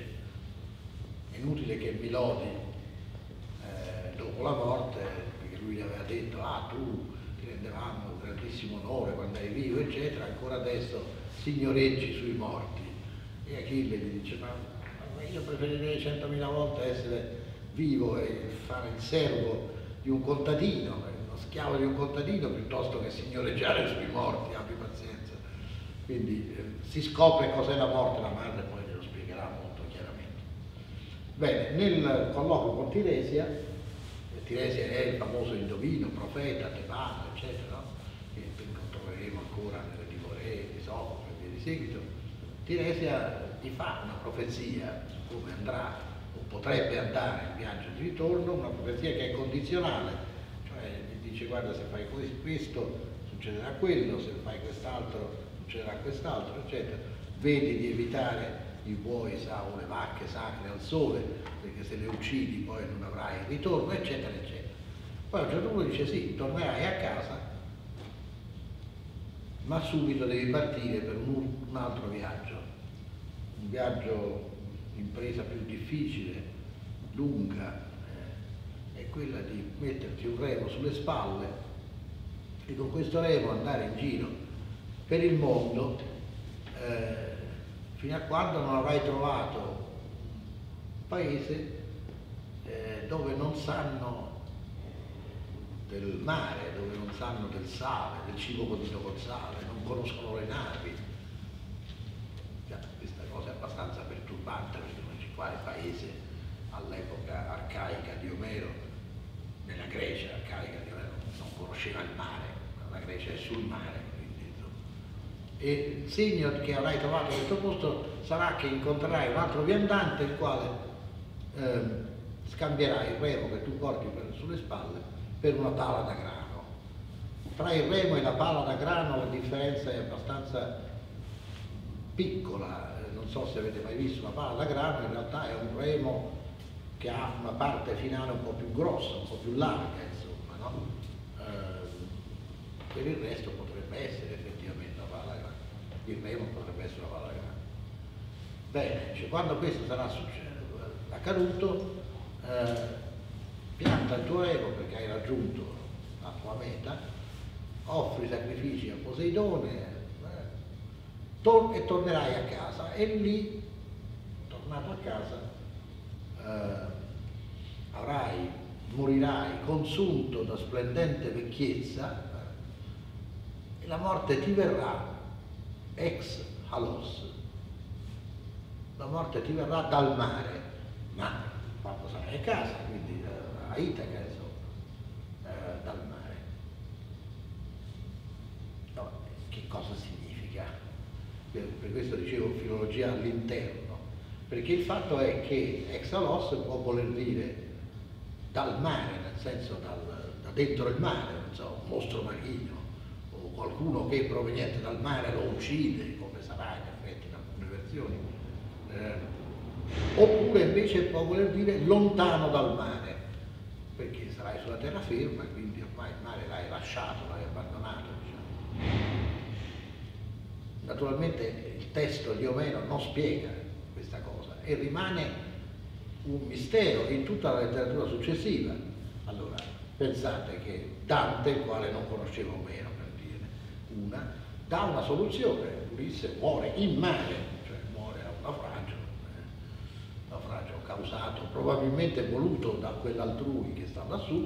è inutile che mi lodi dopo la morte, perché lui gli aveva detto: ah, tu ti rendevamo un grandissimo onore quando eri vivo, eccetera, ancora adesso signoreggi sui morti. E Achille gli dice: ma, ma io preferirei centomila volte essere vivo e fare il servo di un contadino, uno schiavo di un contadino, piuttosto che signoreggiare sui morti, abbi pazienza. Quindi eh, si scopre cos'è la morte, la madre poi glielo spiegherà molto chiaramente. Bene, nel colloquio con Tiresia Tiresia è il famoso indovino, profeta, tebano, eccetera, no? Che troveremo ancora nelle Dimoree, di Sofocle e via di seguito. Tiresia ti fa una profezia su come andrà o potrebbe andare il viaggio di ritorno, una profezia che è condizionale, cioè gli dice guarda, se fai questo succederà quello, se fai quest'altro succederà quest'altro, eccetera. Vedi di evitare i buoi o le vacche sacre al sole, perché se le uccidi poi non avrai il ritorno, eccetera, eccetera. Poi a un certo punto dice sì, tornerai a casa, ma subito devi partire per un, un altro viaggio, un viaggio, impresa più difficile, lunga, eh, è quella di metterti un remo sulle spalle e con questo remo andare in giro per il mondo eh, fino a quando non avrai trovato un paese eh, dove non sanno del mare, dove non sanno del sale, del cibo condito col sale, non conoscono le navi. Già, questa cosa è abbastanza perturbante, perché non c'è quale paese all'epoca arcaica di Omero, nella Grecia arcaica di Omero, non conosceva il mare, la Grecia è sul mare. E il segno che avrai trovato a questo posto sarà che incontrerai un altro viandante il quale eh, scambierai il remo che tu porti per, sulle spalle per una pala da grano. Tra il remo e la pala da grano la differenza è abbastanza piccola, eh, non so se avete mai visto una pala da grano, in realtà è un remo che ha una parte finale un po' più grossa, un po' più larga, insomma, no? Eh, per il resto potrebbe essere effettivamente una pala da grano. Il remo potrebbe essere una pala da grano. Bene, cioè, quando questo sarà accaduto, eh, pianta il tuo remo perché hai raggiunto la tua meta, offri sacrifici a Poseidone eh, tor e tornerai a casa e lì, tornato a casa, eh, avrai, morirai consunto da splendente vecchiezza eh, e la morte ti verrà ex halos, la morte ti verrà dal mare, ma quando sarai a casa, quindi eh, a Itaca, insomma, eh, dal mare. No, che cosa significa? Per, per questo dicevo filologia all'interno, perché il fatto è che ex halos può voler dire dal mare, nel senso dal, da dentro il mare, non so, un mostro marino, o qualcuno che proveniente dal mare lo uccide, come sarà in effetti in alcune versioni, eh, oppure invece può voler dire lontano dal mare, perché sarai sulla terraferma, quindi ormai il mare l'hai lasciato, l'hai abbandonato, diciamo. Naturalmente il testo di Omero non spiega questa cosa e rimane un mistero in tutta la letteratura successiva. Allora, pensate che Dante, il quale non conosceva Omero, per dire una, dà una soluzione. Ulisse muore in mare, cioè muore a un naufragio, eh, naufragio causato, probabilmente voluto da quell'altrui che sta lassù,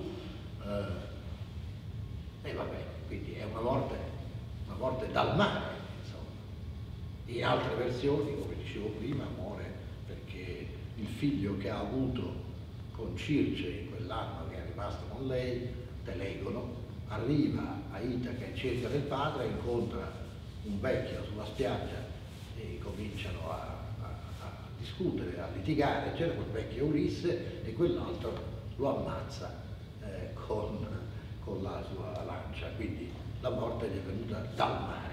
eh, e va bene, quindi è una morte, una morte dal mare, insomma. In altre versioni, come dicevo prima, muore perché il figlio che ha avuto con Circe in quell'anno che è rimasto con lei, Telegono, arriva a Itaca in cerca del padre, incontra un vecchio sulla spiaggia e cominciano a, a, a discutere, a litigare, c'era quel vecchio Ulisse e quell'altro lo ammazza eh, con, con la sua lancia, quindi la morte gli è venuta dal mare.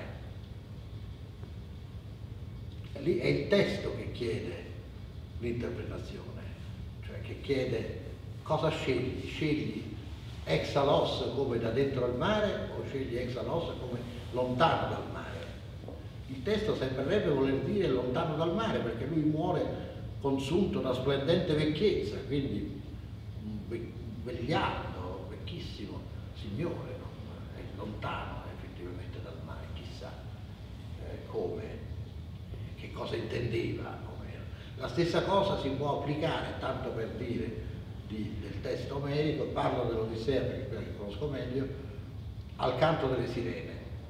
Lì è il testo che chiede l'interpretazione, cioè che chiede cosa scegli, scegli ex halos come da dentro al mare o scegli ex halos come lontano dal mare. Il testo sembrerebbe voler dire lontano dal mare perché lui muore consunto da splendente vecchiezza, quindi un vegliardo, vecchissimo signore, no? È lontano effettivamente dal mare, chissà eh, come, che cosa intendeva. La stessa cosa si può applicare, tanto per dire, di, del testo omerico, parlo dell'Odissea perché è quella che conosco meglio, al canto delle sirene.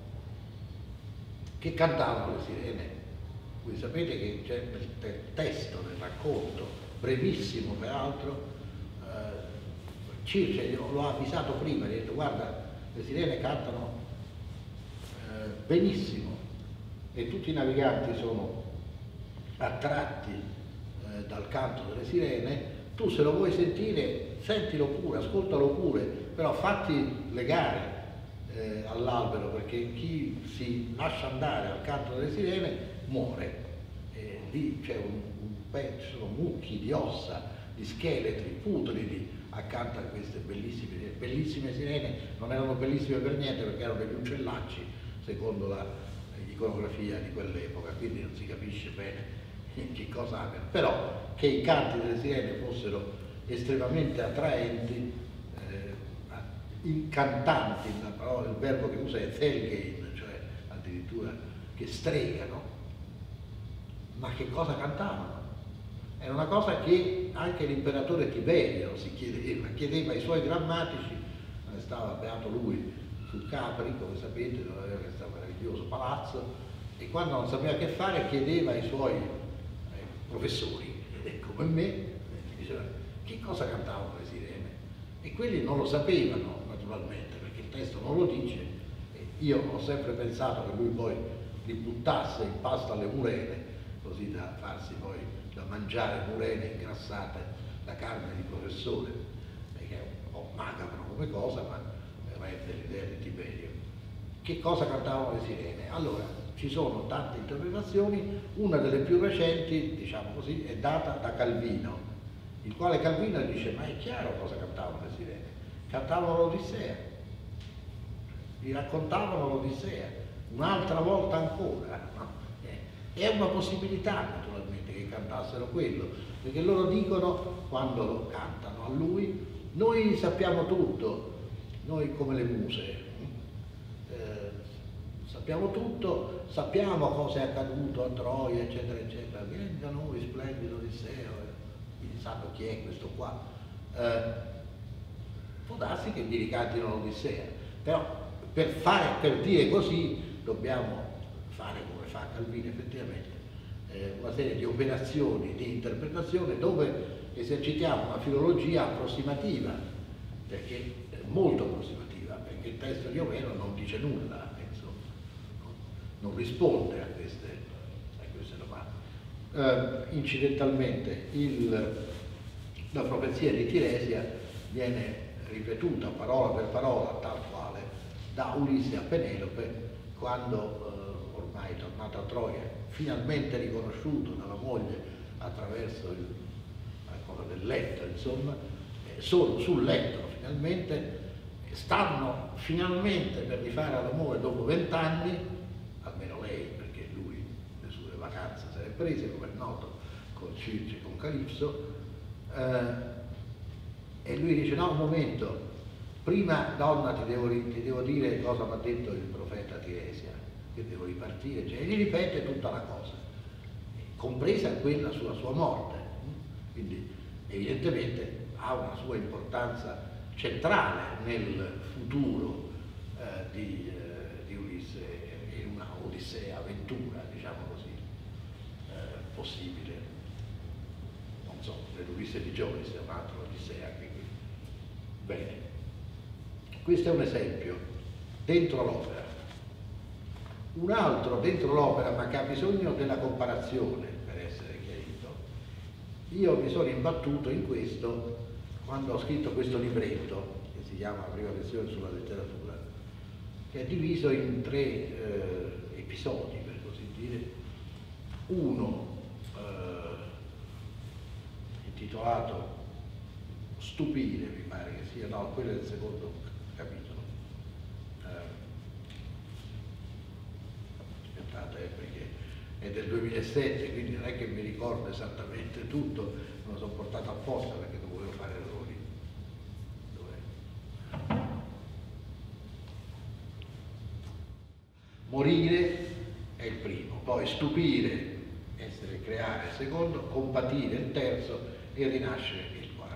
Che cantavano le sirene? Voi sapete che c'è nel testo, nel racconto, brevissimo peraltro, eh, Circe lo ha avvisato prima, gli ha detto guarda, le sirene cantano eh, benissimo e tutti i naviganti sono attratti eh, dal canto delle sirene, tu se lo vuoi sentire sentilo pure, ascoltalo pure, però fatti legare eh, all'albero, perché chi si lascia andare al canto delle sirene muore. E lì c'è un, un pezzo, sono mucchi di ossa, di scheletri, putridi accanto a queste bellissime, bellissime sirene. Non erano bellissime per niente perché erano degli uccellacci secondo l'iconografia di quell'epoca, quindi non si capisce bene che cosa abbiano, però che i canti delle sirene fossero estremamente attraenti, eh, incantanti, la parola, il verbo che usa è Thelgein, cioè addirittura che stregano. Ma che cosa cantavano? Era una cosa che anche l'imperatore Tiberio si chiedeva, chiedeva ai suoi grammatici, stava beato lui su Capri, come sapete, dove aveva questo meraviglioso palazzo, e quando non sapeva che fare chiedeva ai suoi eh, professori, eh, come me, eh, diceva che cosa cantavano le sirene, e quelli non lo sapevano naturalmente perché il testo non lo dice. E io ho sempre pensato che lui poi li buttasse in pasta alle murene, così da farsi poi da mangiare murene ingrassate da carne di professore, perché è un po' macabro come cosa, ma rende l'idea di Tiberio. Che cosa cantavano le sirene? Allora, ci sono tante interpretazioni, una delle più recenti, diciamo così, è data da Calvino, il quale Calvino dice, ma è chiaro cosa cantavano le sirene, cantavano l'Odissea, gli raccontavano l'Odissea, un'altra volta ancora, no? È una possibilità naturalmente che cantassero quello, perché loro dicono, quando lo cantano a lui, noi sappiamo tutto, noi come le muse, eh, sappiamo tutto, sappiamo cosa è accaduto a Troia, eccetera, eccetera, vieni da noi, splendido Odisseo, quindi sanno chi è questo qua. Eh, può darsi che gli ricantino l'Odissea, però per, fare, per dire così dobbiamo fare come fa Calvino effettivamente, eh, una serie di operazioni di interpretazione dove esercitiamo una filologia approssimativa, perché molto approssimativa, perché il testo di Omero non dice nulla, penso, non risponde a queste, a queste domande. Eh, incidentalmente il, la profezia di Tiresia viene ripetuta parola per parola, tal quale, da Ulisse a Penelope, quando eh, ormai tornato a Troia, finalmente riconosciuto dalla moglie attraverso il, la cosa del letto, insomma, eh, sono sul letto finalmente, stanno finalmente per rifare all'amore dopo vent'anni, almeno lei, perché lui le sue vacanze se le è prese, come è noto, con Circe e con Calipso, eh, e lui dice no, un momento, prima donna ti devo, ti devo dire cosa mi ha detto il profeta Tiresia, che devo ripartire, cioè, e gli ripete tutta la cosa, compresa quella sulla sua morte, quindi evidentemente ha una sua importanza centrale nel futuro eh, di, eh, di Ulisse, in una Odissea avventura, diciamo così, eh, possibile. Non so, nell'Ulisse di Giovis è un'altra Odissea anche qui. Bene, questo è un esempio dentro l'opera. Un altro dentro l'opera, ma che ha bisogno della comparazione per essere chiarito. Io mi sono imbattuto in questo quando ho scritto questo libretto, che si chiama Prima lezione sulla letteratura, che è diviso in tre eh, episodi, per così dire. Uno eh, intitolato Stupire, mi pare che sia, no, quello è il secondo capitolo. Eh, aspettate, eh, perché è del duemilasette, quindi non è che mi ricordo esattamente tutto, me lo sono portato apposta perché non volevo fare errori. Dov'è? Morire è il primo, poi stupire, essere, creare il secondo, compatire il terzo e rinascere il quarto.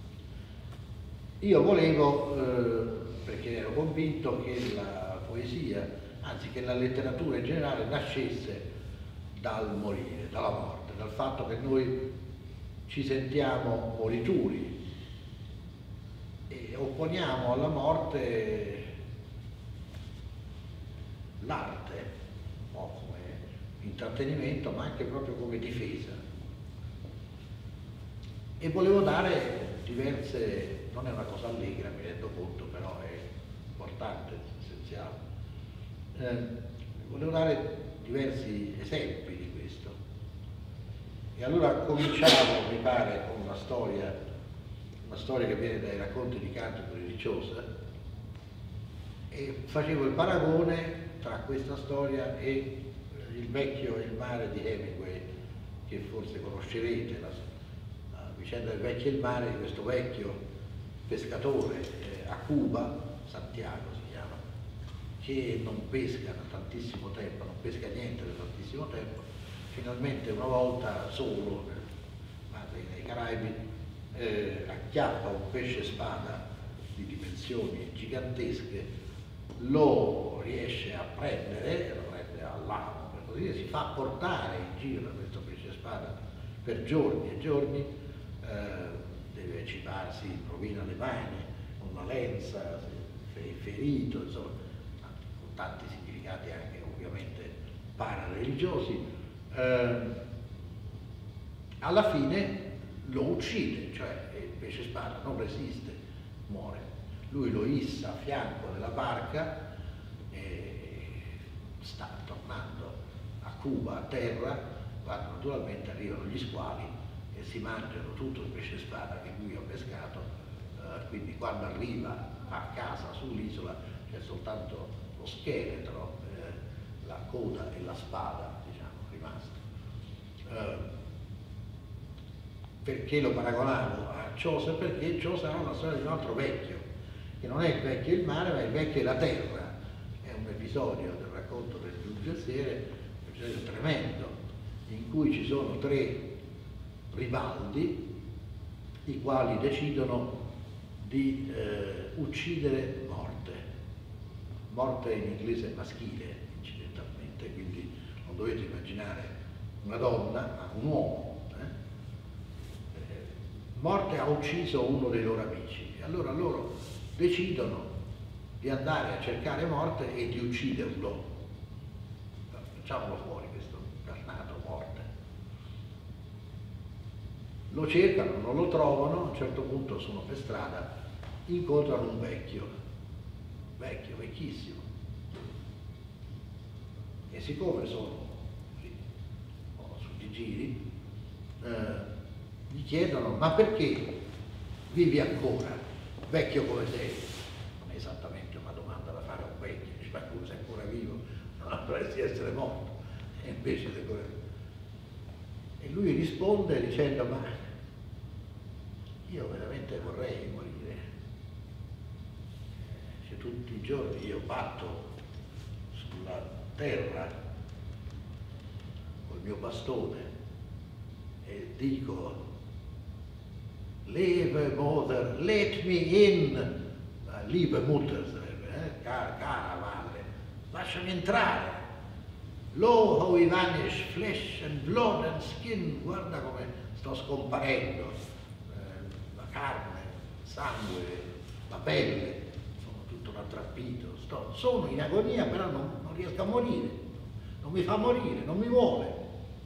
Io volevo, eh, perché ero convinto che la poesia, anzi che la letteratura in generale nascesse dal morire, dalla morte, dal fatto che noi ci sentiamo morituri e opponiamo alla morte l'arte, un po' come intrattenimento, ma anche proprio come difesa. E volevo dare diverse, non è una cosa allegra, mi rendo conto, però è importante, essenziale. Eh, volevo dare diversi esempi di questo. E allora cominciavo, mi pare, con una storia, una storia che viene dai racconti di Canterbury di Chaucer, e facevo il paragone tra questa storia e Il vecchio e il mare di Hemingway, che forse conoscerete, la, la vicenda del vecchio e il mare di questo vecchio pescatore eh, a Cuba, Santiago si chiama, che non pesca da tantissimo tempo, non pesca niente da tantissimo tempo, finalmente una volta solo, eh, nei Caraibi, eh, acchiappa un pesce spada di dimensioni gigantesche, lo riesce a prendere, lo prende all'amo, per così dire, si fa portare in giro da questo pesce spada per giorni e giorni, eh, deve cibarsi, rovina le mani, con la lenza, ferito, insomma, con tanti significati anche ovviamente parareligiosi. Eh, alla fine lo uccide, cioè il pesce spada non resiste, muore. Lui lo issa a fianco della barca e sta tornando a Cuba, a terra, quando naturalmente arrivano gli squali e si mangiano tutto il pesce spada che lui ha pescato, eh, quindi quando arriva a casa sull'isola c'è soltanto lo scheletro, eh, la coda e la spada, diciamo, rimasto. Eh, perché lo paragonavo a Chaucer? Perché Chaucer ha una storia di un altro vecchio, che non è il vecchio e il mare, ma il vecchio e la terra. È un episodio del racconto del Giudiziere, un episodio tremendo, in cui ci sono tre rivaldi, i quali decidono di eh, uccidere Morte. Morte in inglese è maschile, incidentalmente, quindi non dovete immaginare una donna, ma un uomo. Eh? Eh, Morte ha ucciso uno dei loro amici, e allora loro decidono di andare a cercare Morte e di ucciderlo. Facciamolo fuori questo dannato Morte. Lo cercano, non lo trovano, a un certo punto sono per strada, incontrano un vecchio, vecchio, vecchissimo. E siccome sono così, sugli giri, eh, gli chiedono: ma perché vivi ancora? Vecchio come sei? Non è esattamente una domanda da fare a un vecchio, dice: ma tu sei ancora vivo, non dovresti essere morto. E invece e lui risponde dicendo: ma io veramente vorrei morire, se tutti i giorni io batto sulla terra col mio bastone e dico: Liebe Mutter, let me in, liebe Mutter sarebbe, eh? cara, cara madre, lasciami entrare. Lo how I vanish, flesh and blood and skin, guarda come sto scomparendo, eh, la carne, il sangue, la pelle, sono tutto rattrappito, sto, sono in agonia, però non, non riesco a morire, non mi fa morire, non mi muove.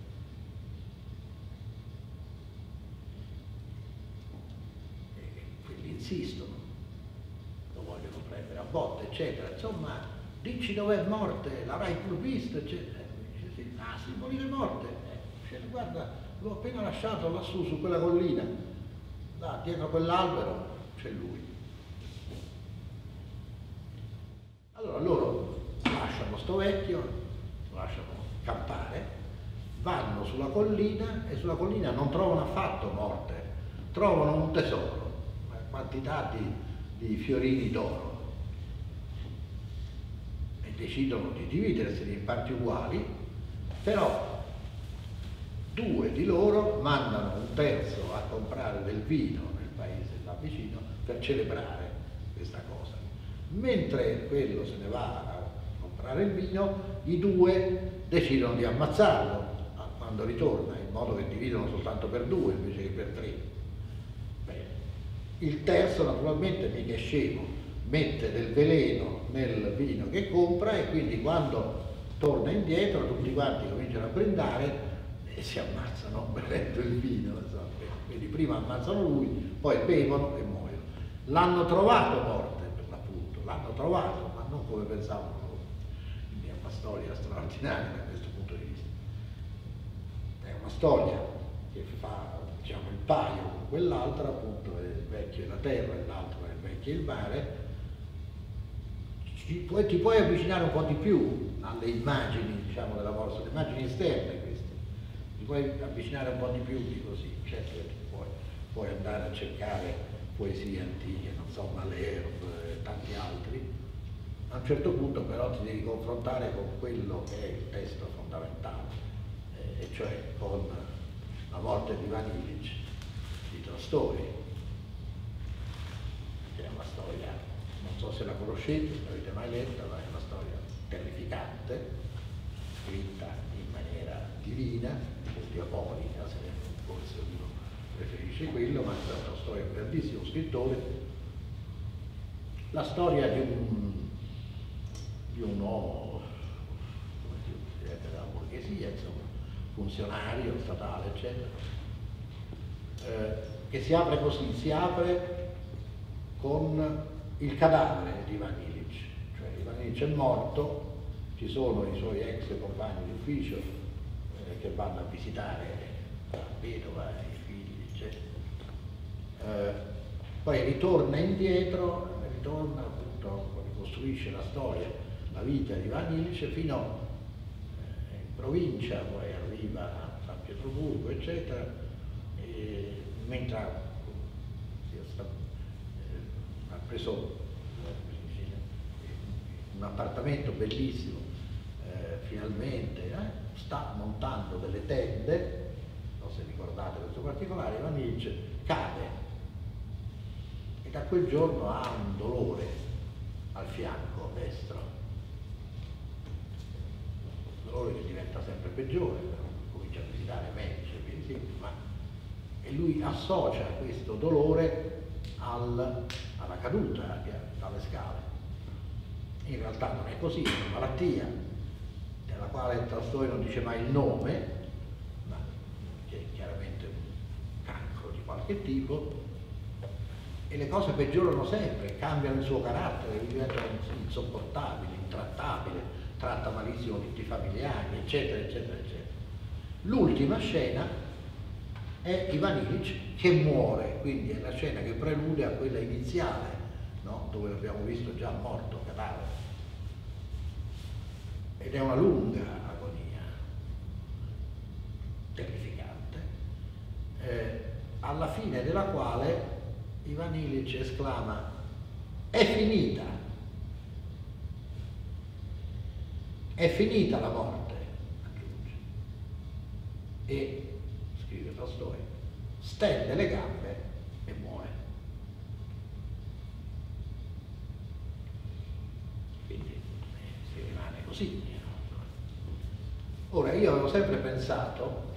Insistono, lo vogliono prendere a botte, eccetera. Insomma, dici dov'è Morte, l'avrai pur visto, eccetera. Dice: sì, ah, si morire Morte. Eh, dice: guarda, l'ho appena lasciato lassù su quella collina, là, dietro quell'albero c'è lui. Allora loro lasciano sto vecchio, lo lasciano campare, vanno sulla collina e sulla collina non trovano affatto Morte, trovano un tesoro, quantità di, di fiorini d'oro, e decidono di dividerseli in parti uguali, però due di loro mandano un terzo a comprare del vino nel paese là vicino per celebrare questa cosa. Mentre quello se ne va a comprare il vino, i due decidono di ammazzarlo quando ritorna, in modo che dividono soltanto per due invece che per tre. Il terzo naturalmente mica è scemo, mette del veleno nel vino che compra e quindi quando torna indietro tutti quanti cominciano a brindare e si ammazzano bevendo il vino, insomma. Quindi prima ammazzano lui, poi bevono e muoiono. L'hanno trovato morte per l'appunto, l'hanno trovato, ma non come pensavano loro. Quindi è una storia straordinaria da questo punto di vista. È una storia che fa, diciamo, il paio con quell'altra, appunto, è il vecchio e la terra, e l'altro è il vecchio e il mare. Ci puoi, ti puoi avvicinare un po' di più alle immagini, diciamo, della morsa, le immagini esterne queste. Ti puoi avvicinare un po' di più di così, certo che puoi, puoi andare a cercare poesie antiche, non so, Malherbe e tanti altri. A un certo punto però ti devi confrontare con quello che è il testo fondamentale, eh, e cioè con La morte di Ivan Illich di Tolstoj, che è una storia, non so se la conoscete, se l'avete mai letta, ma è una storia terrificante, scritta in maniera divina, o diabolica, se forse uno preferisce quello, ma Tolstoj è un grandissimo scrittore. La storia di un, di un uomo, come si direbbe, della borghesia, insomma, funzionario statale, eccetera, eh, che si apre così, si apre con il cadavere di Ivan Illich, cioè Ivan Illich è morto, ci sono i suoi ex compagni di ufficio eh, che vanno a visitare la vedova e i figli, eccetera. Eh, poi ritorna indietro, ritorna appunto, ricostruisce la storia, la vita di Ivan Illich fino eh, in provincia, poi arriva a San Pietroburgo, eccetera, e mentre ha, sta, eh, ha preso eh, un appartamento bellissimo, eh, finalmente eh, sta montando delle tende, non so se ricordate questo particolare, Ivan Illich cade e da quel giorno ha un dolore al fianco destro, un dolore che diventa sempre peggiore, comincia a visitare medici e via di seguito, ma e lui associa questo dolore al, alla caduta dalle scale. In realtà non è così, è una malattia della quale Tolstoj non dice mai il nome, ma che è chiaramente un cancro di qualche tipo, e le cose peggiorano sempre, cambiano il suo carattere, diventano insopportabili, intrattabile, tratta malissimo tutti i familiari, eccetera, eccetera, eccetera. L'ultima scena è Ivan Illich che muore, quindi è la scena che prelude a quella iniziale, no? Dove l'abbiamo visto già morto, cadavere. Ed è una lunga agonia, terrificante, eh, alla fine della quale Ivan Illich esclama: è finita, è finita la morte, aggiunge. E, scrive Tolstoj, stende le gambe e muore. Quindi eh, si rimane così. Ora, io avevo sempre pensato,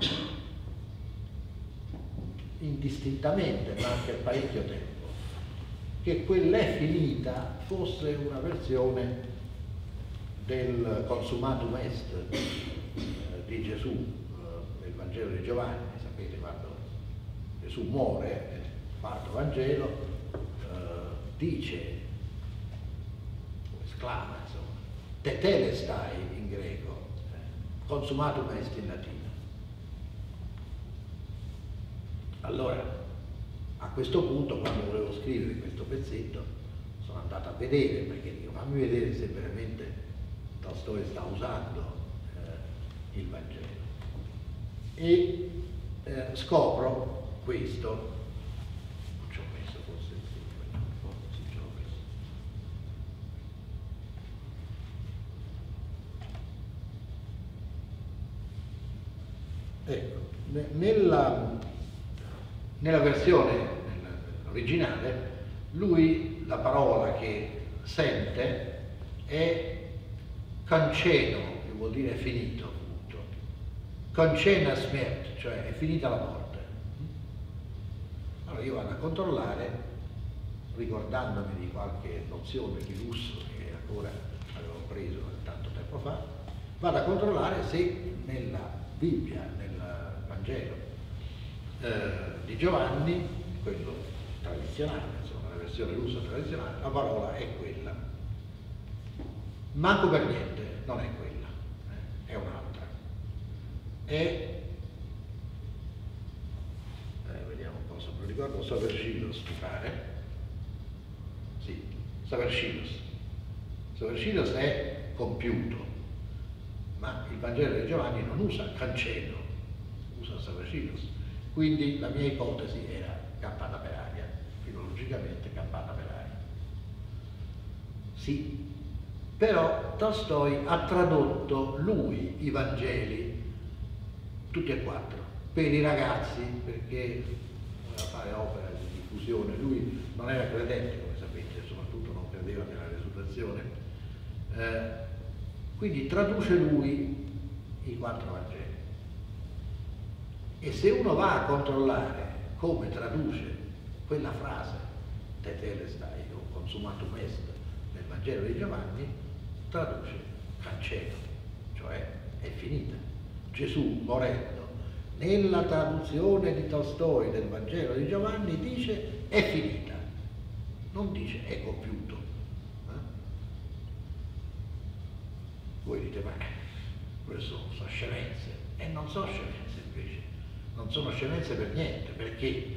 indistintamente, ma anche parecchio tempo, che quell'è finita fosse una versione del consumatum est eh, di Gesù eh, nel Vangelo di Giovanni. Sapete, quando Gesù muore, nel quarto Vangelo, eh, dice, esclama, insomma, tetelestai in greco, eh, consumatum est in latino. Allora, a questo punto, quando volevo scrivere questo pezzetto, sono andato a vedere, perché dico, fammi vedere se veramente Tolstoj sta usando eh, il Vangelo. E eh, scopro questo, non ci ho messo forse il film, forse sì, ce l'ho messo. Ecco, ne, nella... Nella versione originale, lui la parola che sente è canceno, che vuol dire finito, appunto. Cancena smert, cioè è finita la morte. Allora io vado a controllare ricordandomi di qualche nozione di lusso che ancora avevo preso tanto tempo fa, vado a controllare se nella Bibbia, nel Vangelo eh, di Giovanni, quello tradizionale, insomma la versione russa tradizionale, la parola è quella. Manco per niente, non è quella, eh, è un'altra. È, eh, vediamo un po' se me lo ricordo, Saversilos mi pare. Sì, Saversilos. Saversilos è compiuto, ma il Vangelo di Giovanni non usa cancello, usa Saversilos. Quindi la mia ipotesi era campata per aria, filologicamente campata per aria. Sì, però Tolstoi ha tradotto lui i Vangeli, tutti e quattro, per i ragazzi, perché voleva fare opera di diffusione. Lui non era credente, come sapete, soprattutto non credeva nella resurrezione, eh, quindi traduce lui i quattro Vangeli. E se uno va a controllare come traduce quella frase tetelestai o consumatum est nel Vangelo di Giovanni, traduce cancello, cioè è finita. Gesù, morendo, nella traduzione di Tolstoi del Vangelo di Giovanni dice è finita, non dice è compiuto. Eh? Voi dite ma questo sono scemenze, e non sono scemenze invece, non sono scemenze per niente, perché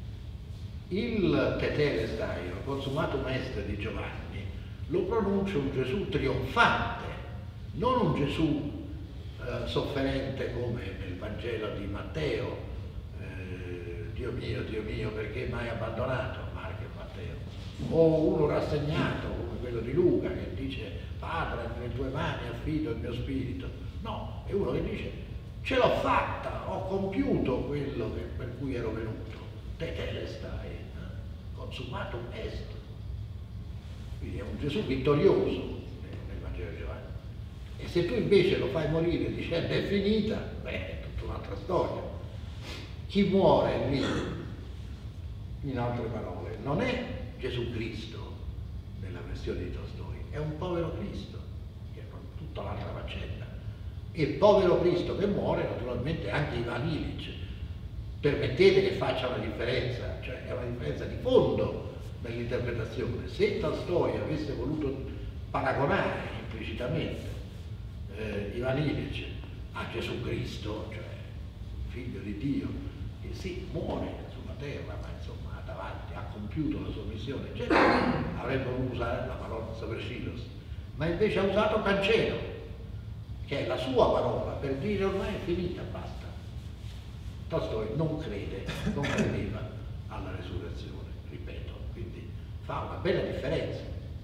il tetelestai, il consumatum est di Giovanni, lo pronuncia un Gesù trionfante, non un Gesù eh, sofferente come nel Vangelo di Matteo, eh, Dio mio, Dio mio, perché mai abbandonato, Marco e Matteo, o uno rassegnato come quello di Luca che dice Padre, nelle tue mani affido il mio spirito. No, è uno che dice ce l'ho fatta, ho compiuto quello che, per cui ero venuto, tetelestai, eh? consumatum est. Quindi è un Gesù vittorioso nel Vangelo di Giovanni. E se tu invece lo fai morire dicendo è finita, beh, è tutta un'altra storia. Chi muore lì, in altre parole, non è Gesù Cristo nella versione di Tolstoi, è un povero Cristo, che è tutta l'altra faccenda. E povero Cristo che muore, naturalmente anche Ivan Illich. Permettete che faccia una differenza, cioè è una differenza di fondo nell'interpretazione. Se Tolstoi avesse voluto paragonare implicitamente eh, Ivan Illich a Gesù Cristo, cioè figlio di Dio, che sì, muore sulla terra, ma insomma davanti ha compiuto la sua missione, eccetera, avrebbe voluto usare la parola Saversilos, ma invece ha usato cancello, che è la sua parola, per dire ormai è finita, basta. Tolstoi non crede, non credeva alla resurrezione, ripeto, quindi fa una bella differenza.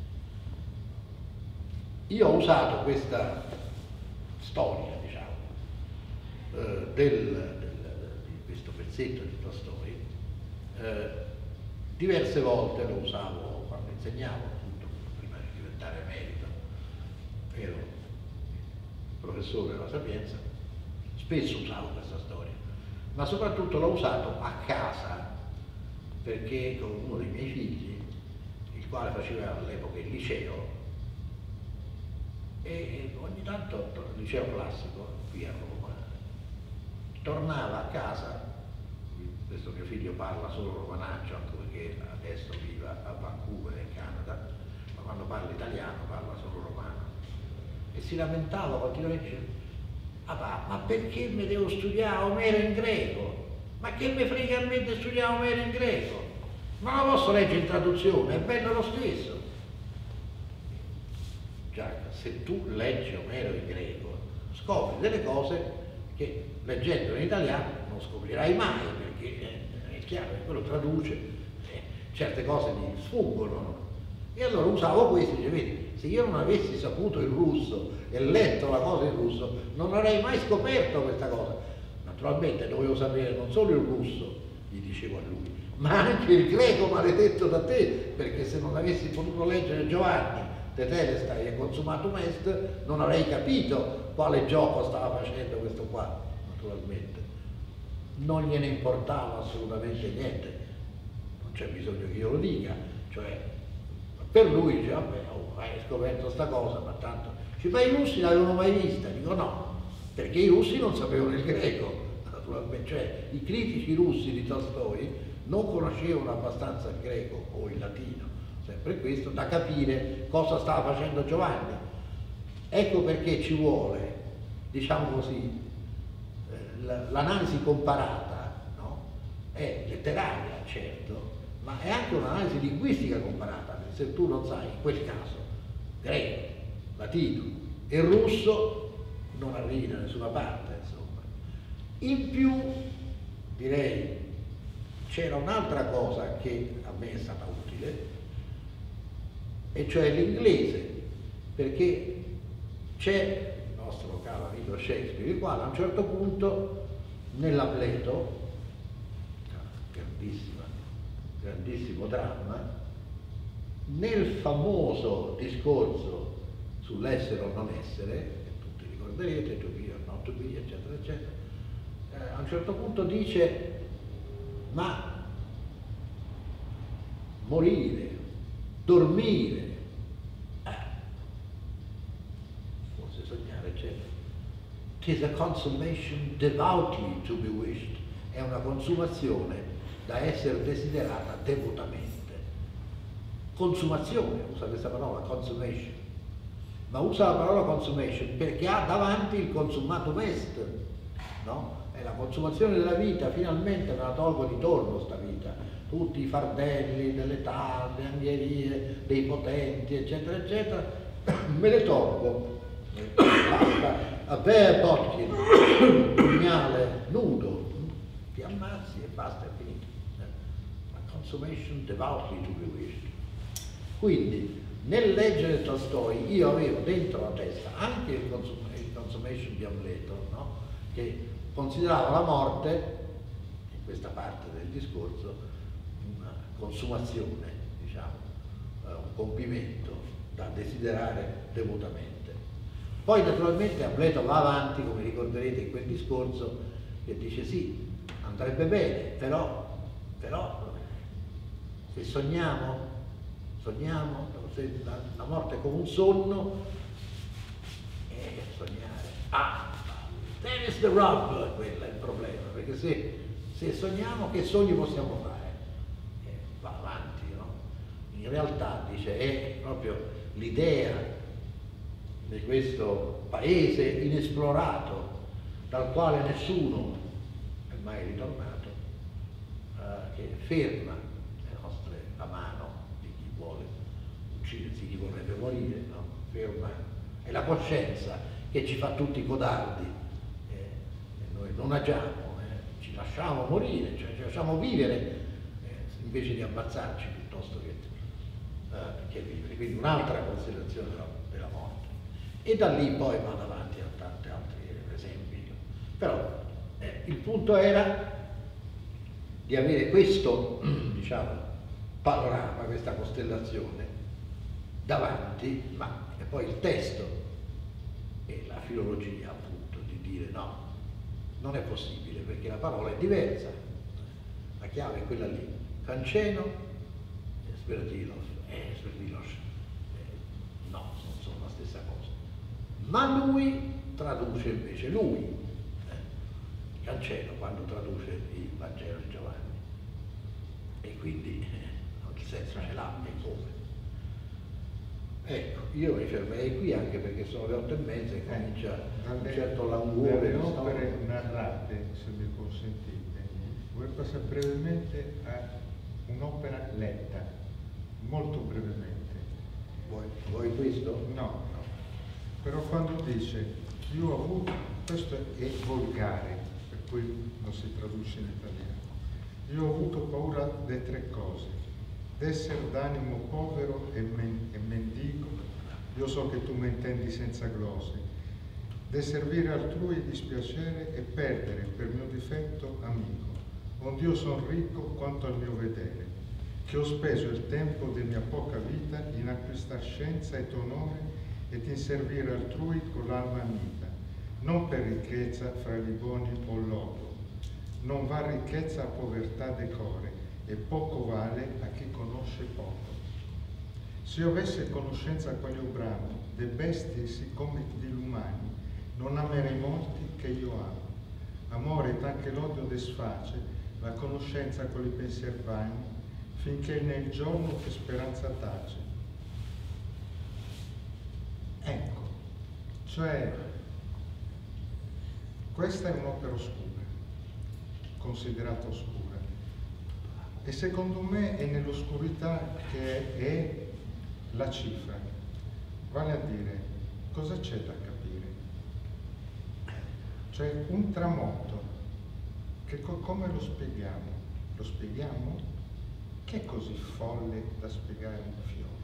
Io ho usato questa storia, diciamo, eh, del, del, di questo pezzetto di Tolstoi, eh, diverse volte lo usavo quando insegnavo, appunto, prima di diventare emerito, ero professore della Sapienza, spesso usavo questa storia, ma soprattutto l'ho usato a casa perché con uno dei miei figli, il quale faceva all'epoca il liceo, e ogni tanto, il liceo classico qui a Roma, tornava a casa, questo mio figlio parla solo romanaccio, anche perché adesso vive a Vancouver in Canada, ma quando parla italiano parla solo romano, e si lamentava continuamente dicendo ah, ma, ma perché mi devo studiare Omero in greco? Ma che mi frega a me di studiare Omero in greco? Ma lo posso leggere in traduzione, è bello lo stesso. Già, se tu leggi Omero in greco, scopri delle cose che leggendo in italiano non scoprirai mai, perché è chiaro che quello traduce, eh, certe cose mi sfuggono. No? E allora usavo questo, dice, vedi, se io non avessi saputo il russo e letto la cosa in russo, non avrei mai scoperto questa cosa. Naturalmente dovevo sapere non solo il russo, gli dicevo a lui, ma anche il greco maledetto da te, perché se non avessi potuto leggere Giovanni, tetelestai e consumatum est, non avrei capito quale gioco stava facendo questo qua, naturalmente. Non gliene importava assolutamente niente, non c'è bisogno che io lo dica, Cioè, per lui dice, vabbè, oh, hai scoperto sta cosa, ma tanto... Dice, ma i russi l'avevano mai vista? Dico no, perché i russi non sapevano il greco, naturalmente. Cioè, i critici russi di Tolstoi non conoscevano abbastanza il greco o il latino, sempre questo, da capire cosa stava facendo Giovanni. Ecco perché ci vuole, diciamo così, l'analisi comparata, no? È letteraria, certo, ma è anche un'analisi linguistica comparata, perché se tu non sai, in quel caso, greco, latino e russo, non arrivi da nessuna parte, insomma. In più, direi, c'era un'altra cosa che a me è stata utile, e cioè l'inglese, perché c'è il nostro caro amico Shakespeare, il quale a un certo punto nell'Amleto, grandissima, grandissimo dramma, nel famoso discorso sull'essere o non essere, che tutti ricorderete, to be or not to be, eccetera, eccetera, eh, a un certo punto dice, ma morire, dormire, "'Tis a consummation devoutly to be wished", è una consumazione da essere desiderata devotamente. Consumazione, usa questa parola, consummation, ma usa la parola consummation perché ha davanti il consumatum est, no? È la consumazione della vita, finalmente me la tolgo di torno sta vita, tutti i fardelli dell'età, le angherie, dei potenti, eccetera, eccetera, me le tolgo, basta. A Bear Botkin, un pugnale nudo, ti ammazzi e basta, è finito. La consummation devoutly to be wished. Quindi, nel leggere Tolstoi, io avevo dentro la testa anche il, consum il consummation di Amleto, no? Che considerava la morte, in questa parte del discorso, una consumazione, diciamo, un compimento da desiderare devotamente. Poi naturalmente Amleto va avanti, come ricorderete in quel discorso, e dice sì, andrebbe bene, però, però se sogniamo, sogniamo, se la, la morte è come un sonno, eh, sognare. Ah, there is the rub, quello è il problema, perché se, se sogniamo, che sogni possiamo fare? Eh, va avanti, no? In realtà, dice, è proprio l'idea di questo paese inesplorato, dal quale nessuno è mai ritornato, eh, che ferma le nostre, la mano di chi vuole uccidersi, chi vorrebbe morire, no? Ferma, è la coscienza che ci fa tutti codardi, eh, e noi non agiamo, eh, ci lasciamo morire, cioè ci lasciamo vivere, eh, invece di ammazzarci piuttosto che, eh, che vivere. Quindi un'altra considerazione della, della morte. E da lì poi vado avanti a tanti altri esempi. Però eh, il punto era di avere questo, diciamo, panorama, questa costellazione davanti, ma e poi il testo e la filologia, appunto, di dire no, non è possibile perché la parola è diversa, la chiave è quella lì, Canceno e Sverdilos, eh, Sverdilos, eh, no, non sono la stessa cosa. Ma lui traduce invece, lui, eh, Canceno, quando traduce il Vangelo di Giovanni, e quindi eh, il senso ce l'ha e come. Ecco, io mi fermerei qui anche perché sono le otto e mezza e comincia eh, un certo languore. Le opere narrate, se mi consentite, vorrei passare brevemente a un'opera letta, molto brevemente. Vuoi, vuoi questo? No. Però quando dice, io ho avuto, questo è volgare, per cui non si traduce in italiano, io ho avuto paura delle tre cose, d'essere d'animo povero e, men e mendico, io so che tu mi intendi senza glose, de servire altrui e dispiacere e perdere per mio difetto amico, onde io son ricco quanto al mio vedere, che ho speso il tempo di mia poca vita in acquistar scienza ed onore ed in servire altrui con l'alma amica, non per ricchezza fra gli buoni o lodo. Non va ricchezza a povertà decore, e poco vale a chi conosce poco. Se io avessi conoscenza quale bramo, de bestie siccome degli umani, non amerei molti che io amo. Amore tanche l'odio desface, la conoscenza con i pensier vani, finché nel giorno che speranza tace. Ecco, cioè, questa è un'opera oscura, considerata oscura, e secondo me è nell'oscurità che è la cifra, vale a dire, cosa c'è da capire? Cioè un tramonto, che co come lo spieghiamo? Lo spieghiamo? Che è così folle da spiegare un fiore?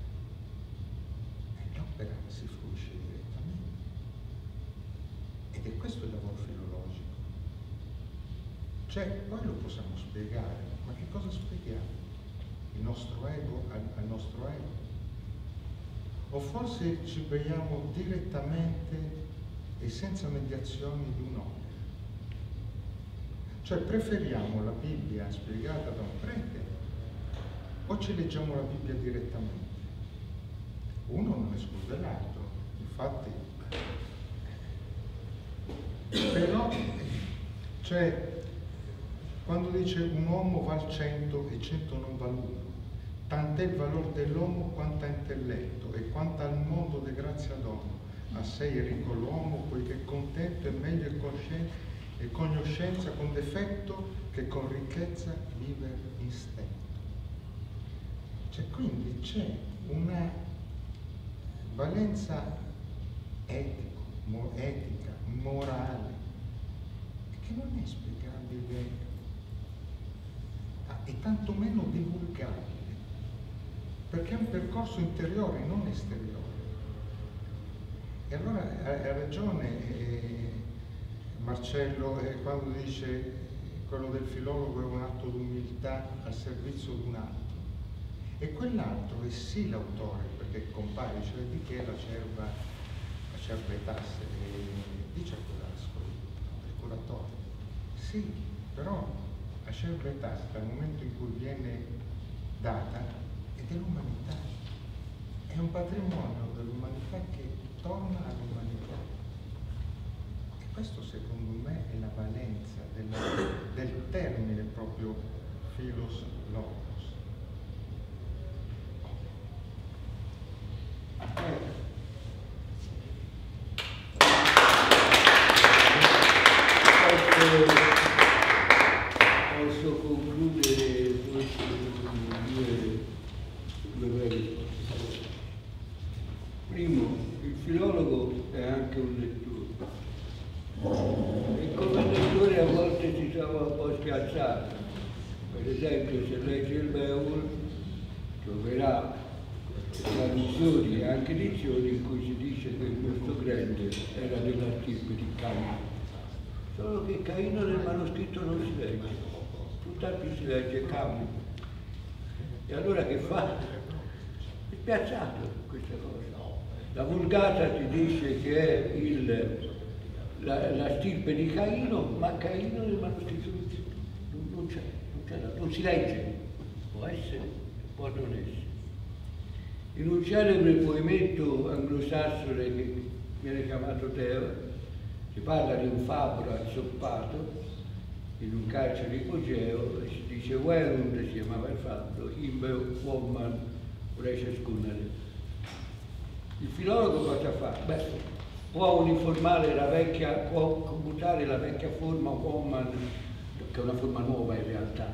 E l'opera si fruisce direttamente. Ed è questo il lavoro filologico. Cioè, poi lo possiamo spiegare, ma che cosa spieghiamo? Il nostro ego al, al nostro ego? O forse ci beviamo direttamente e senza mediazioni di un'opera? Cioè preferiamo la Bibbia spiegata da un prete o ci leggiamo la Bibbia direttamente? Uno non esclude l'altro, infatti. Però, cioè, quando dice un uomo val cento e cento non val uno, tant'è il valore dell'uomo quanto a intelletto e quanto al mondo de grazia d'uomo. Assai è ricco l'uomo, poiché contento è meglio e coscienza e conoscenza con defetto che con ricchezza vive in stento. Cioè, quindi c'è una valenza etico, mo etica, morale, che non è spiegabile ah, e tantomeno divulgabile, perché è un percorso interiore, non esteriore. E allora ha, ha ragione eh, Marcello eh, quando dice quello del filologo è un atto d'umiltà al servizio di un altro. E quell'altro è sì l'autore, perché compare, cioè di che la cerva, la cerva e tasse, e dice quell'asco, il curatore. Sì, però la cerva e tasse dal momento in cui viene data è dell'umanità, è un patrimonio dell'umanità che torna all'umanità. E questo secondo me è la valenza del, del termine proprio philos logos. Posso concludere forse due, due brevi risposte. Primo, il filologo è anche un lettore e come lettore a volte si trova un po' spiazzato. Per esempio, se legge il Beowulf troverà traduzioni e anche edizioni in cui si dice che il mostro grande era della stirpe di Caino. Solo che Caino nel manoscritto non si legge, tutt'al più si legge Caino. E allora che fa? È spiazzato questa cosa. La Vulgata ti dice che è il, la, la stirpe di Caino, ma Caino nel manoscritto non, non c'è, non, non si legge, può essere, può non essere. In un celebre poemetto anglosassone che viene chiamato Teo, si parla di un fabbro azzoppato in un carcere ipogeo e si dice Werund si chiamava il fabbro, imbe woman vorrei scunnere. Il filologo cosa fa? Beh, può uniformare la vecchia, può commutare la vecchia forma woman, che è una forma nuova in realtà,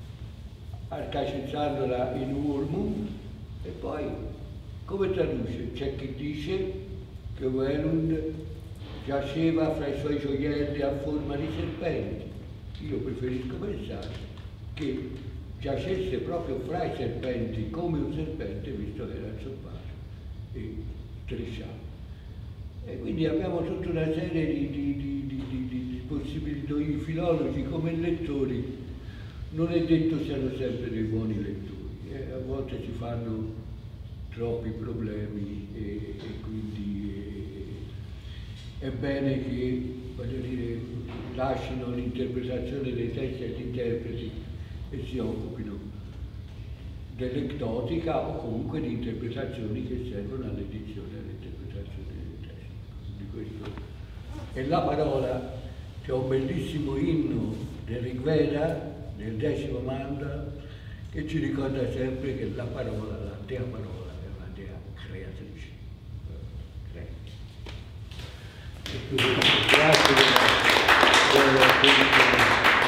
arcaicizzandola in urmum, e poi come traduce? C'è chi dice che Werund giaceva fra i suoi gioielli a forma di serpenti. Io preferisco pensare che giacesse proprio fra i serpenti come un serpente, visto che era azzoppato e strisciato. E quindi abbiamo tutta una serie di, di, di, di, di, di possibilità. I filologi come lettori non è detto siano sempre dei buoni lettori, eh, a volte si fanno troppi problemi e, e quindi eh, è bene che, voglio dire, lasciano l'interpretazione dei testi agli interpreti e si occupino dell'ectotica o comunque di interpretazioni che servono all'edizione e all'interpretazione del testo. Di questo. E la parola, c'è un bellissimo inno del Rig Veda, del decimo manda, che ci ricorda sempre che la parola, la dea parola, è una dea creatrice. Grazie della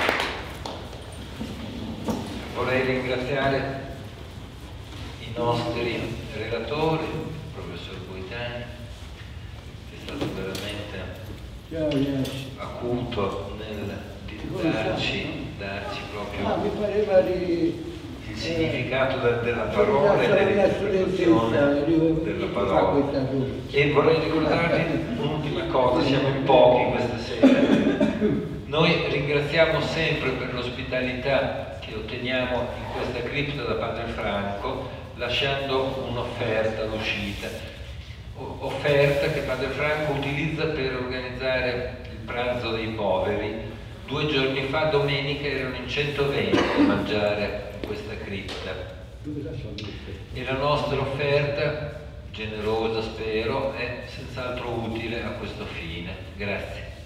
Vorrei ringraziare i nostri relatori, il professor Boitani, che è stato veramente acuto nel darci, darci proprio ah, mi pareva di, il significato de- della parola e dell'interpretazione della parola. E vorrei ricordarvi un'ultima cosa, siamo in pochi questa sera. Noi ringraziamo sempre per l'ospitalità che otteniamo in questa cripta da Padre Franco, lasciando un'offerta all'uscita, offerta che Padre Franco utilizza per organizzare il pranzo dei poveri. Due giorni fa, domenica, erano in centoventi a mangiare in questa cripta. E la nostra offerta, generosa spero, è senz'altro utile a questo fine. Grazie.